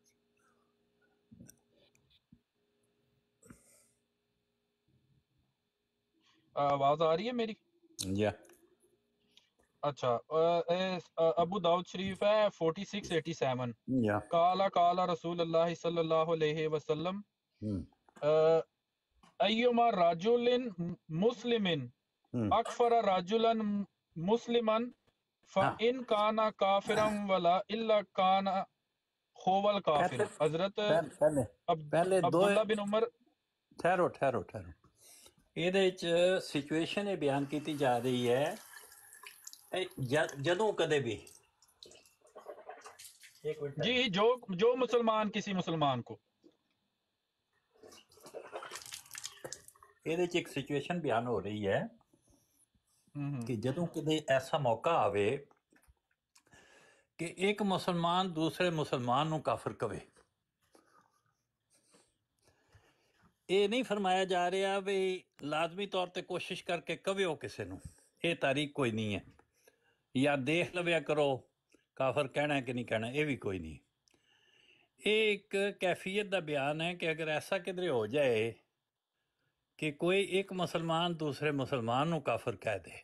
Speaker 2: आवाज आ रही है मेरी?
Speaker 1: या
Speaker 2: अच्छा अबू दाऊद शरीफ है फोर्टी सिक्स एटी सेवन।
Speaker 1: या
Speaker 2: काला काला रसूल अल्लाह सल्लल्लाहु अलैहि वसल्लम अय्युमा राजुलिन मुस्लिमिन अकफर राजुलन मुस्लिमन फ़इन काना काफिरन वला इल्ला काना होवल काफिर। हजरत
Speaker 1: पहले
Speaker 2: अब्दुल्ला बिन उमर।
Speaker 1: ठहरो ठहरो ठहरो ਇਹਦੇ ਵਿੱਚ ਸਿਚੁਏਸ਼ਨ ਇਹ ਬਿਆਨ ਕੀਤੀ ਜਾ ਰਹੀ ਹੈ ਜਦੋਂ ਕਦੇ ਵੀ
Speaker 2: जी जो जो मुसलमान किसी मुसलमान को
Speaker 1: ਇਹਦੇ ਵਿੱਚ ਇੱਕ ਸਿਚੁਏਸ਼ਨ ਬਿਆਨ ਹੋ ਰਹੀ ਹੈ ਕਿ ਜਦੋਂ ਕਦੇ ਐਸਾ ਮੌਕਾ ਆਵੇ ਕਿ ਇੱਕ ਮੁਸਲਮਾਨ ਦੂਸਰੇ ਮੁਸਲਮਾਨ ਨੂੰ ਕਾਫਰ ਕਵੇ। ਇਹ ਨਹੀਂ ਫਰਮਾਇਆ ਜਾ ਰਿਹਾ ਵੀ ਲਾਜ਼ਮੀ ਤੌਰ ਤੇ ਕੋਸ਼ਿਸ਼ ਕਰਕੇ ਕਵਿਓ ਕਿਸੇ ਨੂੰ, ਇਹ ਤਾਰੀਖ ਕੋਈ ਨਹੀਂ ਹੈ, ਜਾਂ ਦੇਖ ਲਵਿਆ ਕਰੋ ਕਾਫਰ ਕਹਿਣਾ ਕਿ ਨਹੀਂ ਕਹਿਣਾ, ਇਹ ਵੀ ਕੋਈ ਨਹੀਂ। ਇਹ ਇੱਕ ਕੈਫੀਅਤ ਦਾ ਬਿਆਨ ਹੈ ਕਿ ਅਗਰ ਐਸਾ ਕਿਧਰੇ ਹੋ ਜਾਏ ਕਿ ਕੋਈ ਇੱਕ ਮੁਸਲਮਾਨ ਦੂਸਰੇ ਮੁਸਲਮਾਨ ਨੂੰ ਕਾਫਰ ਕਹਿ ਦੇ,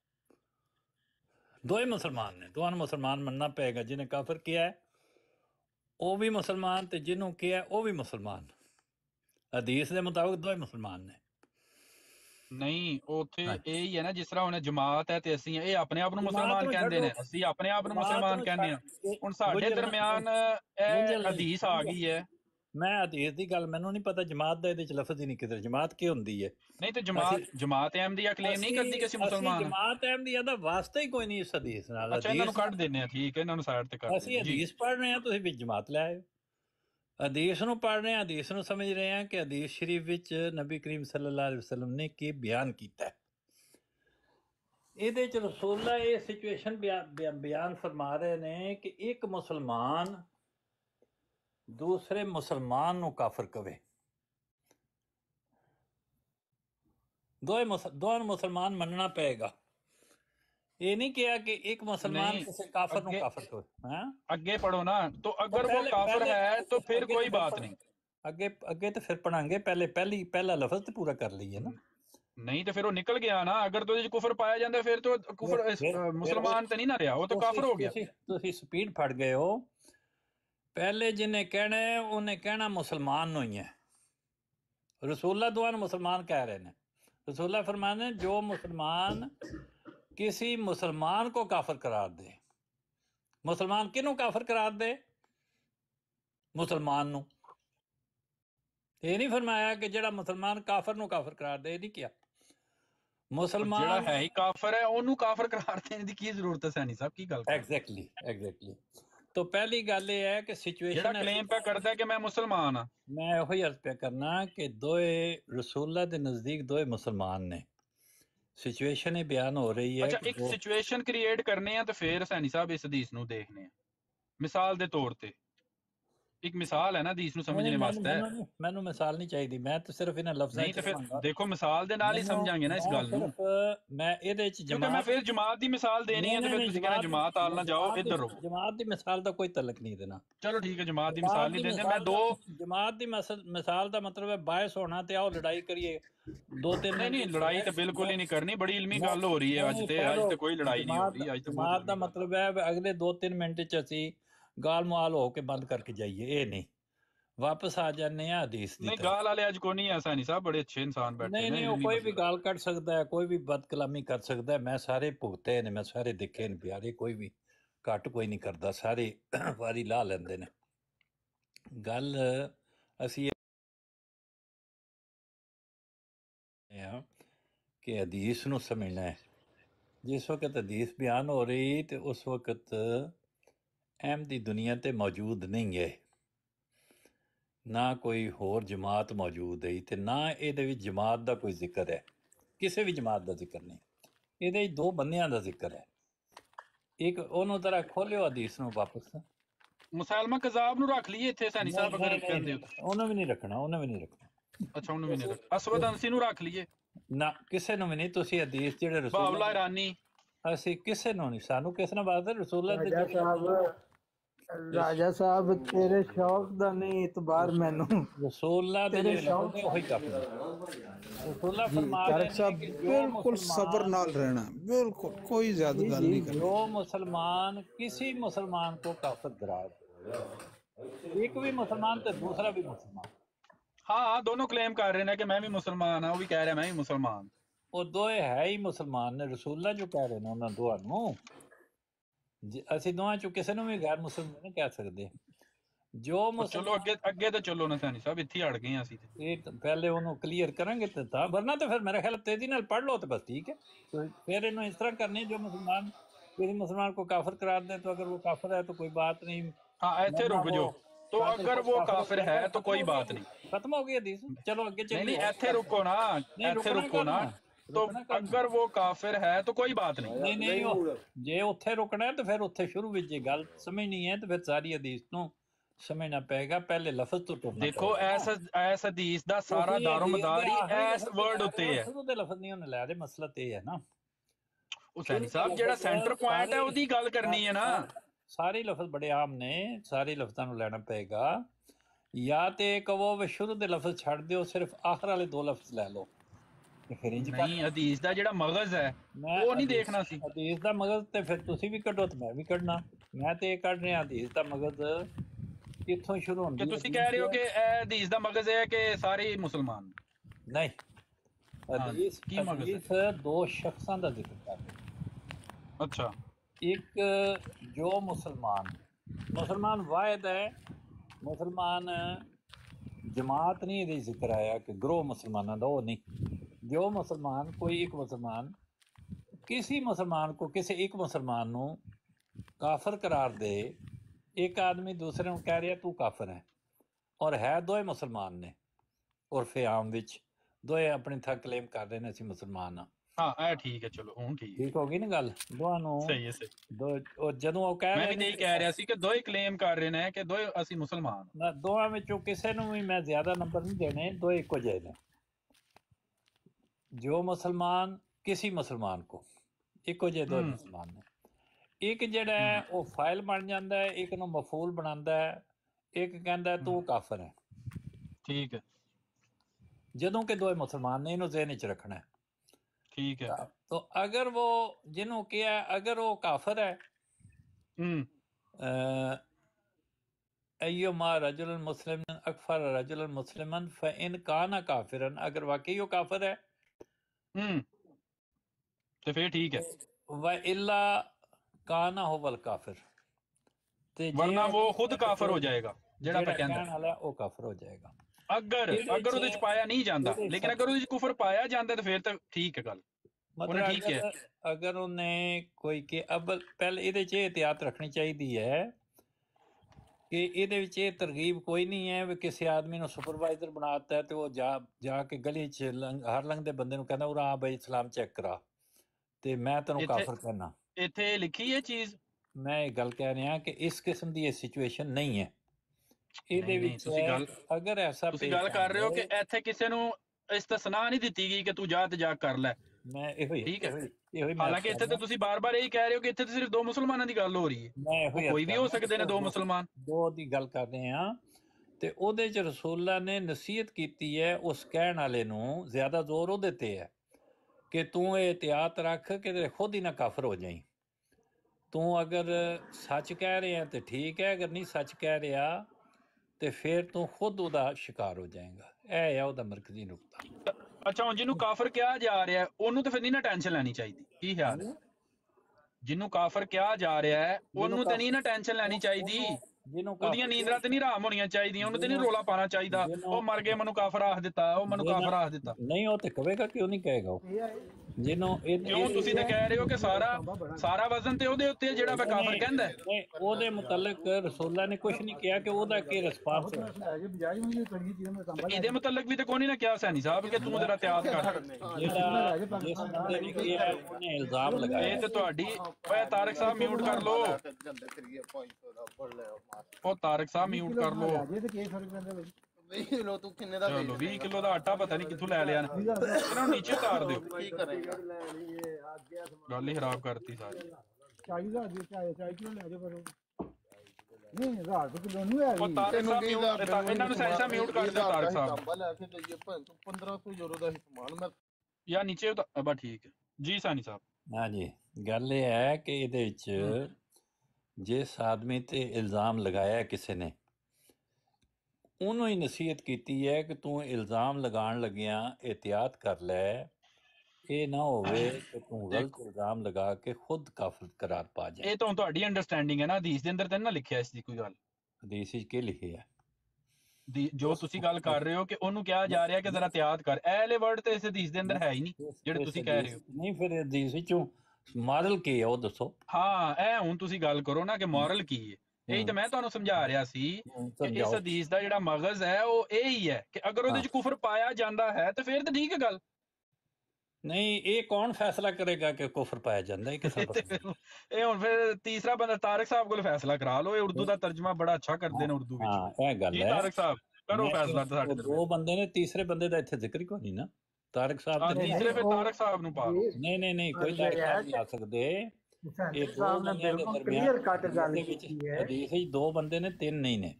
Speaker 1: ਦੋਏ ਮੁਸਲਮਾਨ ਨੇ, ਦੋਹਾਂ ਨੂੰ ਮੁਸਲਮਾਨ ਮੰਨਣਾ ਪਏਗਾ। ਜਿਹਨੇ ਕਾਫਰ ਕਿਹਾ ਉਹ ਵੀ ਮੁਸਲਮਾਨ ਤੇ ਜਿਹਨੂੰ ਕਿਹਾ ਉਹ ਵੀ ਮੁਸਲਮਾਨ, ਹਦੀਸ ਦੇ ਮੁਤਾਬਕ ਦੋਏ ਮੁਸਲਮਾਨ ਨੇ।
Speaker 2: ਨਹੀਂ ਉੱਥੇ ਇਹ ਹੀ ਹੈ ਨਾ, ਜਿਸ ਤਰ੍ਹਾਂ ਹੁਣ ਜਮਾਤ ਹੈ ਤੇ ਅਸੀਂ ਇਹ ਆਪਣੇ ਆਪ ਨੂੰ ਮੁਸਲਮਾਨ ਕਹਿੰਦੇ ਨੇ, ਅਸੀਂ ਆਪਣੇ ਆਪ ਨੂੰ ਮੁਸਲਮਾਨ ਕਹਿੰਦੇ ਹਾਂ। ਹੁਣ ਸਾਡੇ ਦਰਮਿਆਨ ਇਹ ਹਦੀਸ ਆ ਗਈ ਹੈ।
Speaker 1: ਮੈਂ ਹਦੀਸ ਦੀ ਗੱਲ, ਮੈਨੂੰ ਨਹੀਂ ਪਤਾ ਜਮਾਤ ਦਾ ਇਹਦੇ ਚ ਲਫ਼ਜ਼ ਹੀ ਨਹੀਂ ਕਿਧਰ। ਜਮਾਤ ਕੀ ਹੁੰਦੀ ਹੈ?
Speaker 2: ਨਹੀਂ ਤੇ ਜਮਾਤ ਜਮਾਤ ਅਹਿਮਦੀਆ ਕਲੇਮ ਨਹੀਂ ਕਰਦੀ ਕਿ ਅਸੀਂ ਮੁਸਲਮਾਨ।
Speaker 1: ਜਮਾਤ ਅਹਿਮਦੀਆ ਦਾ ਵਾਸਤਾ ਹੀ ਕੋਈ ਨਹੀਂ ਇਸ ਹਦੀਸ ਨਾਲ।
Speaker 2: ਅੱਛਾ ਇਹਨਾਂ ਨੂੰ ਕੱਢ ਦਿੰਦੇ ਆ, ਠੀਕ ਹੈ, ਇਹਨਾਂ ਨੂੰ ਸਾਈਡ ਤੇ ਕਰ।
Speaker 1: ਅਸੀਂ ਹਦੀਸ ਪੜ੍ਹ ਰਹੇ ਹਾਂ, ਤੁਸੀਂ ਵੀ ਜਮਾਤ ਲੈ ਆਏ। ਹਦੀਸ ਨੂੰ ਪੜ੍ਹ ਰਹੇ ਹਾਂ, ਹਦੀਸ ਨੂੰ ਸਮਝ ਰਹੇ ਹਾਂ ਕਿ ਹਦੀਸ ਸ਼ਰੀਫ ਵਿੱਚ ਨਬੀ ਕਰੀਮ ਸੱਲੱਲਾਹੁ ਅਲੈਹਿ ਵਸੱਲਮ ਨੇ ਕੀ ਬਿਆਨ ਕੀਤਾ ਹੈ। ਇਹਦੇ ਚ ਰਸੂਲullah ਇਹ ਸਿਚੁਏਸ਼ਨ ਬਿਆਨ ਫਰਮਾ ਰਹੇ ਨੇ ਕਿ ਇੱਕ ਮੁਸਲਮਾਨ ਦੂਸਰੇ ਮੁਸਲਮਾਨ ਨੂੰ ਕਾਫਰ ਕਵੇ, ਦੋਏ ਦੋਵਾਂ ਨੂੰ ਮੁਸਲਮਾਨ ਮੰਨਣਾ ਪਏਗਾ। ਇਹ नहीं किया कि एक मुसलमान किसी काफिर को काफिर को। हाँ
Speaker 2: आगे पढ़ो ना, तो अगर वो काफिर है तो फिर कोई बात नहीं।
Speaker 1: आगे आगे तो फिर पढ़ांगे, पहले पहली पहला लफ्ज तो पूरा कर लिए ना।
Speaker 2: नहीं तो फिर वो निकल गया ना, अगर तो कुफर पाया जाता फिर तो कुफर मुसलमान तो नहीं ना रहा, वो तो काफिर हो गया।
Speaker 1: तुसी स्पीड फट गए हो। पहले जिन्हें कहना है उन्हें कहना मुसलमान नहीं है। रसूलullah दुआ मुसलमान कह रहे हैं। रसूलullah फरमाने जो मुसलमान किसी मुसलमान को काफिर करार दे, मुसलमान किनू काफिर करार दे? मुसलमान नू। ये नहीं फरमाया कि जेड़ा मुसलमान काफिर नू काफिर करार दे, नहीं किया। मुसलमान
Speaker 2: जेड़ा है ही काफिर है ओनू काफिर करार देने दी की जरूरत है सैनी साहब, की गल कर?
Speaker 1: Exactly exactly. तो पहली गल ये है कि सिचुएशन
Speaker 2: जेड़ा क्लेम पे करदा है कि मैं मुसलमान हां,
Speaker 1: मैं वही अर्ज पे करना कि दोए रसूलullah दे नजदीक दोए मुसलमान ने। सिचुएशन ही बयान हो रही है।
Speaker 2: अच्छा, एक सिचुएशन क्रिएट करने हैं तो फिर सैनी साहब इस हदीस नू देखने हैं मिसाल दे तौर ते। एक मिसाल है ना हदीस नू समझने वास्ते।
Speaker 1: मैनू मिसाल नहीं चाहिए, मैं तो सिर्फ इन्हां लफ्ज़ां
Speaker 2: नहीं तो फिर देखो मिसाल दे नाल ही समझांगे ना इस गल नू।
Speaker 1: मैं इहदे च
Speaker 2: जमात मैं फिर जमात दी मिसाल देनी है तो फिर तुसीं कहना जमात आल ना जाओ, इधर रहो।
Speaker 1: जमात दी मिसाल दा कोई तलक नहीं देना।
Speaker 2: चलो ठीक है, जमात दी मिसाल नहीं देंदे। मैं दो
Speaker 1: जमात दी मिसाल दा मतलब है बायस होना ते आओ लड़ाई करिए दो तीन।
Speaker 2: नहीं नहीं, लड़ाई तो बिल्कुल ही नहीं करनी, बड़ी इल्मी गल हो रही है। अज ते अज ते कोई लड़ाई नहीं हो रही। अज तो
Speaker 1: जमात दा मतलब है अगले दो तीन मिनट च असीं गाल मुआल हो के बंद करके जाइए, ये नहीं वापस आ जाने हदीस दी।
Speaker 2: नहीं गाल वाले अज को नहीं है सैनी साहब, बड़े अच्छे इंसान बैठे
Speaker 1: नहीं नहीं, कोई भी गाल कर सकता है, कोई भी बदकलामी कर सकता है। मैं सारे भुगते ने, मैं सारे दिखे ने प्यारे, कोई भी घट कोई नहीं करता, सारे वारी ला लेंदे ने। गल असी कि हदीस नू समझना है। जिस वक्त हदीस बयान हो रही तो उस वक्त अहमदी दुनिया ते मौजूद नहीं है, ना कोई होर जमात मौजूद है ते ना ये जमात का कोई जिक्र है, किसी भी जमात का जिक्र नहीं। ये दो बंदियां का जिक्र है। एक उन्होंने तरह खोलियो हदीस नू वापस।
Speaker 2: मुसलमान कज़ाब नू रख लिए इत्थे सैनी साहब, अगर कहंदे हो
Speaker 1: उन्हें भी नहीं रखना, उन्हें भी नहीं रखना।
Speaker 2: अच्छा उन्हें भी नहीं रखना। असवद अंसी नू रख लिए
Speaker 1: ना, किसे नू भी नहीं। तुसी हदीस जेड़े रसूल
Speaker 2: बावला ईरानी
Speaker 1: ਅਸੀਂ ਕਿਸੇ ਨੂੰ ਨਹੀਂ, ਸਾਨੂੰ ਕਿਸ ਨਾਲ ਬਾਤ ਹੈ? ਰਸੂਲullah ਦੇ
Speaker 3: ਰਾਜਾ ਸਾਹਿਬ ਰਾਜਾ ਸਾਹਿਬ ਤੇਰੇ ਸ਼ੌਕ ਦਾ ਨਹੀਂ ਇਤਬਾਰ ਮੈਨੂੰ।
Speaker 1: ਰਸੂਲullah ਦੇ ਜਿਹੜੇ ਸ਼ੌਕ ਉਹੀ ਕਾਫੀ ਹੈ। ਰਸੂਲullah ਫਰਮਾ ਰਹੇ
Speaker 4: ਸਾਹਿਬ ਬਿਲਕੁਲ ਸਬਰ ਨਾਲ ਰਹਿਣਾ, ਬਿਲकुल कोई ज्यादा गल नहीं करनी।
Speaker 1: जो मुसलमान किसी मुसलमान को काफिर करार दे, एक भी मुसलमान तो दूसरा भी मुसलमान,
Speaker 2: हाँ दोनों क्लेम कर रहे हैं कि मैं भी मुसलमान हाँ, वो भी कह रहे हैं मैं भी मुसलमान।
Speaker 1: वो दोए है ही मुसलमान ने। रसूलullah जो कह रहे हैं उन्होंने दोआं नूं, ਅਸੀਂ ਦੋਵਾਂ ਚੋਂ ਕਿਸੇ ਨੂੰ ਵੀ ਗੈਰ ਮੁਸਲਮਾਨ ਨਹੀਂ ਕਹਿ ਸਕਦੇ। ਜੋ
Speaker 2: ਚਲੋ ਅੱਗੇ ਅੱਗੇ ਤਾਂ ਚਲੋ ਨਾ ਸੈਣੀ ਸਾਹਿਬ, ਇੱਥੇ ਅੜ ਗਏ ਆ ਅਸੀਂ ਤੇ।
Speaker 1: ਇਹ ਪਹਿਲੇ ਉਹਨੂੰ ਕਲੀਅਰ ਕਰਾਂਗੇ ਤੇ ਤਾਂ, ਵਰਨਾ ਤਾਂ ਫਿਰ ਮੇਰੇ ਖਿਆਲ ਤੇਜ਼ੀ ਨਾਲ ਪੜ੍ਹ ਲਓ ਤੇ ਬਸ ਠੀਕ ਹੈ। ਫਿਰ ਇਹਨੂੰ ਇਸ ਤਰ੍ਹਾਂ ਕਰਨੀ ਜੋ ਮੁਸਲਮਾਨ किसी मुसलमान को काफिर करार दे तो अगर वो काफिर है तो कोई बात नहीं।
Speaker 2: हाँ ऐसे रुक जाओ, तो अगर वो काफिर है तो कोई बात नहीं,
Speaker 1: खत्म हो गई हदीस। चलो आगे चलिए।
Speaker 2: नहीं ऐसे रुको ना, ऐसे रुको ना। तो अगर वो काफिर है तो कोई बात नहीं।
Speaker 1: नहीं नहीं, जे उत्थे रुकना है तो फिर उत्थे शुरू में जे गल समझनी है तो फिर सारी हदीस नूं समझना पएगा। पहले लफ्ज तो टुरना
Speaker 2: देखो ऐस ऐस हदीस दा सारा दारोमदार ही ऐस वर्ड उत्ते है।
Speaker 1: शुरू दे लफ्ज नहीं होने लै रहे, मसला ते है ना
Speaker 2: हुसैन साहब जेड़ा सेंटर पॉइंट है ओदी गल करनी है ना।
Speaker 1: सारे लफ्ज बड़े आम ने, सारे लफ्जां नूं लैना पएगा। या ते कहो वे शुरू दे लफ्ज छड़ दिओ, सिर्फ आखिर वाले दो लफ्ज ले लो।
Speaker 2: नहीं हदीस दा जेड़ा मगज है वो नहीं देखना सी।
Speaker 1: हदीस दा मगज ते फिर तुसी भी कड्डो ते मैं भी कड्डना। मैं ते ये कड्ड रहा हदीस दा मगज कित्थों शुरू होंदी है।
Speaker 2: तुसी कह रहे हो कि ए हदीस दा मगज है कि सारे मुसलमान
Speaker 1: नहीं। हदीस की हदीस दो शख्सां दा जिक्र कर रही है।
Speaker 2: अच्छा,
Speaker 1: एक जो मुसलमान मुसलमान वाहिद है, मुसलमान जमात नहीं ये जिक्र आया कि ग्रोह मुसलमानों का, वो नहीं। जो मुसलमान कोई एक मुसलमान किसी मुसलमान को किसी एक मुसलमान नूं काफिर करार दे, एक आदमी दूसरे नूं कह रहा तू काफिर है, और है दोए मुसलमान ने, उर्फे आम विच दोए अपने था क्लेम कर रहे हैं असीं मुसलमान हाँ,
Speaker 2: ਹਾਂ ਇਹ ਠੀਕ ਹੈ, ਚਲੋ ਹੁਣ ਠੀਕ
Speaker 1: ਠੀਕ ਹੋ ਗਈ ਨਾ ਗੱਲ ਦੋਹਾਂ ਨੂੰ।
Speaker 2: ਸਹੀ ਹੈ ਸਹੀ।
Speaker 1: ਦੋ ਉਹ ਜਦੋਂ ਉਹ ਕਹਿ
Speaker 2: ਮੈਂ
Speaker 1: ਰਹੇ
Speaker 2: ਵੀ
Speaker 1: ਨੇ
Speaker 2: ਇਹੀ ਕਹਿ ਰਿਹਾ ਸੀ ਕਿ ਦੋਏ ਕਲੇਮ ਕਰ ਰਹੇ ਨੇ ਕਿ ਦੋਏ ਅਸੀਂ ਮੁਸਲਮਾਨ।
Speaker 1: ਨਾ ਦੋਹਾਂ ਵਿੱਚੋਂ ਕਿਸੇ ਨੂੰ ਵੀ ਮੈਂ ਜ਼ਿਆਦਾ ਨੰਬਰ ਨਹੀਂ ਦੇਣੇ, ਦੋ ਇੱਕੋ ਜਿਹੇ ਨੇ। ਜੋ ਮੁਸਲਮਾਨ ਕਿਸੇ ਮੁਸਲਮਾਨ ਕੋ ਇੱਕੋ ਜਿਹੇ ਦੋ ਮੁਸਲਮਾਨ ਨੇ। ਇੱਕ ਜਿਹੜਾ ਹੈ ਉਹ ਫਾਇਲ ਬਣ ਜਾਂਦਾ ਹੈ, ਇੱਕ ਨੂੰ ਮਫੂਲ ਬਣਾਉਂਦਾ ਹੈ, ਇੱਕ ਕਹਿੰਦਾ ਤੂੰ ਕਾਫਰ ਹੈ।
Speaker 2: ਠੀਕ ਹੈ।
Speaker 1: ਜਦੋਂ ਕਿ ਦੋਏ ਮੁਸਲਮਾਨ ਨੇ, ਇਹਨੂੰ ਜ਼ਿਹਨ 'ਚ ਰੱਖਣਾ ਹੈ।
Speaker 2: ठीक है।
Speaker 1: तो अगर वो जिन्हों किया अगर वो काफिर है, अय्युमा रजुलन मुस्लिमन अकफर रजुलन मुस्लिमन फइन काना काफिरन, अगर वाकई वो काफिर है
Speaker 2: तो फिर ठीक है।
Speaker 1: व इल्ला काना हुवल काफिर, ते
Speaker 2: वरना वो खुद काफिर हो जाएगा जेड़ा कहंदा
Speaker 1: है, वो काफिर हो जाएगा
Speaker 2: अगर अगर ਉਹਦੇ ਚ ਪਾਇਆ ਨਹੀਂ ਜਾਂਦਾ। ਲੇਕਿਨ ਅਗਰ ਉਹਦੇ ਚ ਕੁਫਰ ਪਾਇਆ ਜਾਂਦਾ ਤਾਂ ਫਿਰ ਤਾਂ ਠੀਕ ਹੈ ਗੱਲ।
Speaker 1: मतलब ठीक है, अगर उन्हें कोई के अब पहले ਇਹਦੇ ਚ एहतियात रखनी चाहिए है कि ਇਹਦੇ ਵਿੱਚ ਇਹ ਤਰਗੀਬ ਕੋਈ ਨਹੀਂ ਹੈ ਵੀ ਕਿਸੇ ਆਦਮੀ ਨੂੰ ਸੁਪਰਵਾਈਜ਼ਰ ਬਣਾਤਾ ਤੇ ਉਹ ਜਾ ਜਾ ਕੇ ਗਲੀ 'ਚ ਹਰ ਲੰਘਦੇ ਬੰਦੇ ਨੂੰ ਕਹਿੰਦਾ ਉਰਾ ਬਈ ਇਸਲਾਮ ਚੈੱਕ ਕਰਾ ਤੇ ਮੈਂ ਤੈਨੂੰ ਕਾਫਰ ਕਹਿਣਾ।
Speaker 2: ਇੱਥੇ ਲਿਖੀ ਇਹ ਚੀਜ਼।
Speaker 1: ਮੈਂ ਇਹ ਗੱਲ ਕਹਿ ਰਿਹਾ ਕਿ ਇਸ ਕਿਸਮ ਦੀ ਇਹ ਸਿਚੁਏਸ਼ਨ ਨਹੀਂ ਹੈ ਇਹਦੇ ਵਿੱਚ।
Speaker 2: ਤੁਸੀਂ ਗੱਲ
Speaker 1: ਅਗਰ ਐਸਾ
Speaker 2: ਤੁਸੀਂ ਗੱਲ ਕਰ ਰਹੇ ਹੋ ਕਿ ਇੱਥੇ ਕਿਸੇ ਨੂੰ ਇਸਤਸਨਾ ਨਹੀਂ ਦਿੱਤੀ ਗਈ ਕਿ ਤੂੰ ਜਾ ਤੇ ਜਾ ਕਰ ਲੈ।
Speaker 1: ਮੈਂ ਇਹੋ ਹੀ
Speaker 2: ਠੀਕ ਹੈ।
Speaker 1: ਇਹੋ ਹੀ
Speaker 2: ਹਾਲਾਂਕਿ ਇੱਥੇ ਤੇ ਤੁਸੀਂ ਬਾਰ-ਬਾਰ ਇਹੀ ਕਹਿ ਰਹੇ ਹੋ ਕਿ ਇੱਥੇ ਤੇ ਸਿਰਫ ਦੋ ਮੁਸਲਮਾਨਾਂ ਦੀ ਗੱਲ ਹੋ ਰਹੀ ਹੈ।
Speaker 1: ਮੈਂ ਇਹੋ ਹੀ
Speaker 2: ਕੋਈ ਵੀ ਹੋ ਸਕਦੇ ਨੇ ਦੋ ਮੁਸਲਮਾਨ।
Speaker 1: ਦੋ ਦੀ ਗੱਲ ਕਰ ਰਹੇ ਹਾਂ ਤੇ ਉਹਦੇ ਚ ਰਸੂਲਾਂ ਨੇ ਨਸੀਹਤ ਕੀਤੀ ਹੈ ਉਸ ਕਹਿਣ ਵਾਲੇ ਨੂੰ, ਜ਼ਿਆਦਾ ਜ਼ੋਰ ਉਹਦੇ ਤੇ ਹੈ ਕਿ ਤੂੰ ਇਹ ਇhtiyat ਰੱਖ ਕਿ ਤੇਰੇ ਖੁਦ ਹੀ ਨਾ ਕਾਫਰ ਹੋ ਜਾਈਂ। ਤੂੰ ਅਗਰ ਸੱਚ ਕਹਿ ਰਿਹਾ ਤੇ ਠੀਕ ਹੈ, ਅਗਰ ਨਹੀਂ ਸੱਚ ਕਹਿ ਰਿਹਾ ਤੇ ਫਿਰ ਤੂੰ ਖੁਦ ਉਹਦਾ ਸ਼ਿਕਾਰ ਹੋ ਜਾਏਗਾ। ਇਹ ਹੈ ਉਹਦਾ ਮਰਕਜ਼ੀ ਨੁਕਤਾ।
Speaker 2: ਅੱਛਾ, ਹੁਣ ਜਿਹਨੂੰ ਕਾਫਰ ਕਿਹਾ ਜਾ ਰਿਹਾ ਉਹਨੂੰ ਤਾਂ ਫਿਰ ਨਹੀਂ ਨਾ ਟੈਨਸ਼ਨ ਲੈਣੀ ਚਾਹੀਦੀ। ਕੀ ਖਿਆਲ ਹੈ? ਜਿਹਨੂੰ ਕਾਫਰ ਕਿਹਾ ਜਾ ਰਿਹਾ ਹੈ ਉਹਨੂੰ ਤਾਂ ਨਹੀਂ ਨਾ ਟੈਨਸ਼ਨ ਲੈਣੀ ਚਾਹੀਦੀ। ਉਹਦੀਆਂ ਨੀਂਦਰਾਂ ਤੇ ਨਹੀਂ ਹਰਾਮ ਹੋਣੀਆਂ ਚਾਹੀਦੀਆਂ, ਉਹਨੂੰ ਤੇ ਨਹੀਂ ਰੋਲਾ ਪਾਣਾ ਚਾਹੀਦਾ ਉਹ ਮਰ ਗਏ ਮੈਨੂੰ ਕਾਫਰ ਆਖ ਦਿੱਤਾ, ਉਹ ਮੈਨੂੰ ਕਾਫਰ ਆਖ ਦਿੱਤਾ।
Speaker 1: ਨਹੀਂ ਉਹ ਤੇ ਕਹੇਗਾ, ਕਿਉਂ ਨਹੀਂ ਕਹੇਗਾ ਉਹ? ਜਿਹਨੂੰ
Speaker 2: ਕਿਉਂ ਤੁਸੀਂ ਤਾਂ ਕਹਿ ਰਹੇ ਹੋ ਕਿ ਸਾਰਾ ਸਾਰਾ ਵਜ਼ਨ ਤੇ ਉਹਦੇ ਉੱਤੇ ਜਿਹੜਾ ਵਾ ਕਾਫਰ ਕਹਿੰਦਾ।
Speaker 1: ਨਹੀਂ, ਉਹਦੇ ਮੁਤਲਕ ਰਸੂਲਾਂ ਨੇ ਕੁਝ ਨਹੀਂ ਕਿਹਾ ਕਿ ਉਹਦਾ ਕੀ ਰਿਸਪਾਂਸ ਹੈ।
Speaker 2: ਇਹਦੇ ਮੁਤਲਕ ਵੀ ਤੇ ਕੋਈ ਨਹੀਂ ਨਾ ਕਿਹਾ ਸੈਣੀ ਸਾਹਿਬ ਕਿ ਤੂੰ ਜਰਾ ਤਿਆਰ ਕਰ।
Speaker 1: ਜਿਹੜਾ ਜਿਸ ਬੰਦੇ ਨੇ ਕਿਹਾ ਉਹਨੇ ਇਲਜ਼ਾਮ ਲਗਾਇਆ।
Speaker 2: ਇਹ ਤੇ ਤੁਹਾਡੀ ਓਏ ਤਾਰਕ ਸਾਹਿਬ ਮਿਊਟ ਕਰ ਲੋ। ਉਹ ਤਾਰਕ ਸਾਹਿਬ ਮਿਊਟ ਕਰ ਲੋ।
Speaker 5: ਵੀਹ ਕਿਲੋ ਤੂੰ ਕਿੰਨੇ ਦਾ
Speaker 2: ਚਲੋ ਵੀਹ ਕਿਲੋ ਦਾ ਆਟਾ ਪਤਾ ਨਹੀਂ ਕਿੱਥੋਂ ਲੈ ਲਿਆ ਨਾ। ਇਹਨਾਂ ਨੂੰ ਨੀਚੇ ਉਤਾਰ ਦਿਓ।
Speaker 5: ਕੀ ਕਰੇਗਾ?
Speaker 2: ਗੱਲ ਹੀ ਖਰਾਬ ਕਰਤੀ ਸਾਰੀ।
Speaker 4: ਚਾਹੀਦਾ ਜੀ ਚਾਹੇ ਚਾਹੇ ਕਿਉਂ ਲੈ ਜਾ ਪਰ ਨਹੀਂ ਰਾਤ ਕਿਲੋ ਨੂੰ ਹੈ
Speaker 2: ਉਹ ਤਾਰਕ ਸਾਹਿਬ ਮਿਊਟ, ਇਹਨਾਂ ਨੂੰ ਸੈਂਸਾ ਮਿਊਟ ਕਰ ਦਿਓ ਤਾਰਕ ਸਾਹਿਬ।
Speaker 5: ਲੈ ਕੇ ਜਾਈਏ ਭਾਂ ਤੂੰ ਪੰਦਰਾਂ ਸੌ ਯੂਰੋ ਦਾ ਸਮਾਨ ਮੈਂ
Speaker 2: ਜਾਂ ਨੀਚੇ ਉਤਾਰ। ਬਸ ਠੀਕ ਹੈ ਜੀ ਸਾਨੀ ਸਾਹਿਬ।
Speaker 1: ਹਾਂਜੀ, ਗੱਲ ਇਹ ਹੈ ਕਿ ਇਹਦੇ ਵਿੱਚ ਜਿਸ ਆਦਮੀ ਤੇ ਇਲਜ਼ਾਮ ਲਗਾਇਆ ਕਿਸੇ ਨੇ ਉਹਨੂੰ ਹੀ ਨਸੀਹਤ ਕੀਤੀ ਹੈ ਕਿ ਤੂੰ ਇਲਜ਼ਾਮ ਲਗਾਉਣ ਲੱਗਿਆ ਇਹਤਿਆਤ ਕਰ ਲੈ, ਇਹ ਨਾ ਹੋਵੇ ਕਿ ਤੂੰ ਗਲਤ ਇਲਜ਼ਾਮ ਲਗਾ ਕੇ ਖੁਦ ਕਾਫਰ ਕਰਾਰ ਪਾ ਜਾਏ।
Speaker 2: ਇਹ ਤਾਂ ਤੁਹਾਡੀ ਅੰਡਰਸਟੈਂਡਿੰਗ ਹੈ ਨਾ, ਹਦੀਸ ਦੇ ਅੰਦਰ ਤਾਂ ਨਾ ਲਿਖਿਆ ਇਸ ਦੀ ਕੋਈ ਗੱਲ।
Speaker 1: ਹਦੀਸ ਵਿੱਚ ਕੀ ਲਿਖਿਆ?
Speaker 2: ਜੋ ਤੁਸੀਂ ਗੱਲ ਕਰ ਰਹੇ ਹੋ ਕਿ ਉਹਨੂੰ ਕਿਹਾ ਜਾ ਰਿਹਾ ਕਿ ਜ਼ਰਾ ਤਿਆਤ ਕਰ, ਇਹ ਵਾਲੇ ਵਰਡ ਤੇ ਇਸ ਹਦੀਸ ਦੇ ਅੰਦਰ ਹੈ ਹੀ ਨਹੀਂ ਜਿਹੜੇ ਤੁਸੀਂ ਕਹਿ ਰਹੇ ਹੋ।
Speaker 1: ਨਹੀਂ, ਫਿਰ ਹਦੀਸ ਵਿੱਚੋਂ ਮਾਰਲ ਕੀ ਹੈ ਉਹ ਦੱਸੋ।
Speaker 2: ਹਾਂ, ਇਹ ਹੁਣ ਤੁਸੀਂ ਗੱਲ ਕਰੋ ਨਾ ਕਿ ਮੋਰਲ ਕੀ ਹੈ। ਇਹੀ ਤਾਂ ਮੈਂ ਤੁਹਾਨੂੰ ਸਮਝਾ ਰਿਹਾ ਸੀ ਕਿ ਇਸ ਹਦੀਸ ਦਾ ਜਿਹੜਾ ਮਗਜ਼ ਹੈ ਉਹ ਇਹ ਹੀ ਹੈ ਕਿ ਅਗਰ ਉਹਦੇ ਚ ਕੁਫਰ ਪਾਇਆ ਜਾਂਦਾ ਹੈ ਤਾਂ ਫਿਰ ਤਾਂ ਠੀਕ ਹੈ ਗੱਲ।
Speaker 1: ਨਹੀਂ, ਇਹ ਕੌਣ ਫੈਸਲਾ ਕਰੇਗਾ ਕਿ ਕੁਫਰ ਪਾਇਆ ਜਾਂਦਾ ਹੈ? ਕਿਸੇ
Speaker 2: ਇਹ ਹੁਣ ਫਿਰ ਤੀਸਰਾ ਬੰਦਾ ਤਾਰਕ ਸਾਹਿਬ ਕੋਲ ਫੈਸਲਾ ਕਰਾ ਲਓ। ਇਹ ਉਰਦੂ ਦਾ ਤਰਜਮਾ ਬੜਾ ਅੱਛਾ ਕਰਦੇ ਨੇ ਉਰਦੂ ਵਿੱਚ।
Speaker 1: ਹਾਂ, ਇਹ ਗੱਲ ਹੈ।
Speaker 2: ਤਾਰਕ ਸਾਹਿਬ ਕਰੋ ਫੈਸਲਾ। ਸਾਡੇ
Speaker 1: ਦੋ ਬੰਦੇ ਨੇ, ਤੀਸਰੇ ਬੰਦੇ ਦਾ ਇੱਥੇ ਜ਼ਿਕਰ ਕੋਈ ਨਹੀਂ ਨਾ। ਤਾਰਕ ਸਾਹਿਬ ਤੇ
Speaker 2: ਤੀਸਰੇ ਫਿਰ ਤਾਰਕ ਸਾਹਿਬ ਨੂੰ ਪਾ ਲਓ।
Speaker 1: ਨਹੀਂ ਨਹੀਂ ਨਹੀਂ, ਕੋਈ ਤਾਰਕ ਸਾਹਿਬ ਨਹੀਂ ਆ ਸਕਦੇ। ਇਹ ਦੋ ਬੰਦਿਆਂ ਦੇ ਦਰਮਿਆਨ
Speaker 3: ਕਲੀਅਰ ਕੱਟ ਗੱਲ ਕੀਤੀ ਹੈ।
Speaker 1: ਹਦੀਸ ਵਿੱਚ ਦੋ ਬੰਦੇ ਨੇ, ਤਿੰਨ ਨਹੀਂ ਨੇ।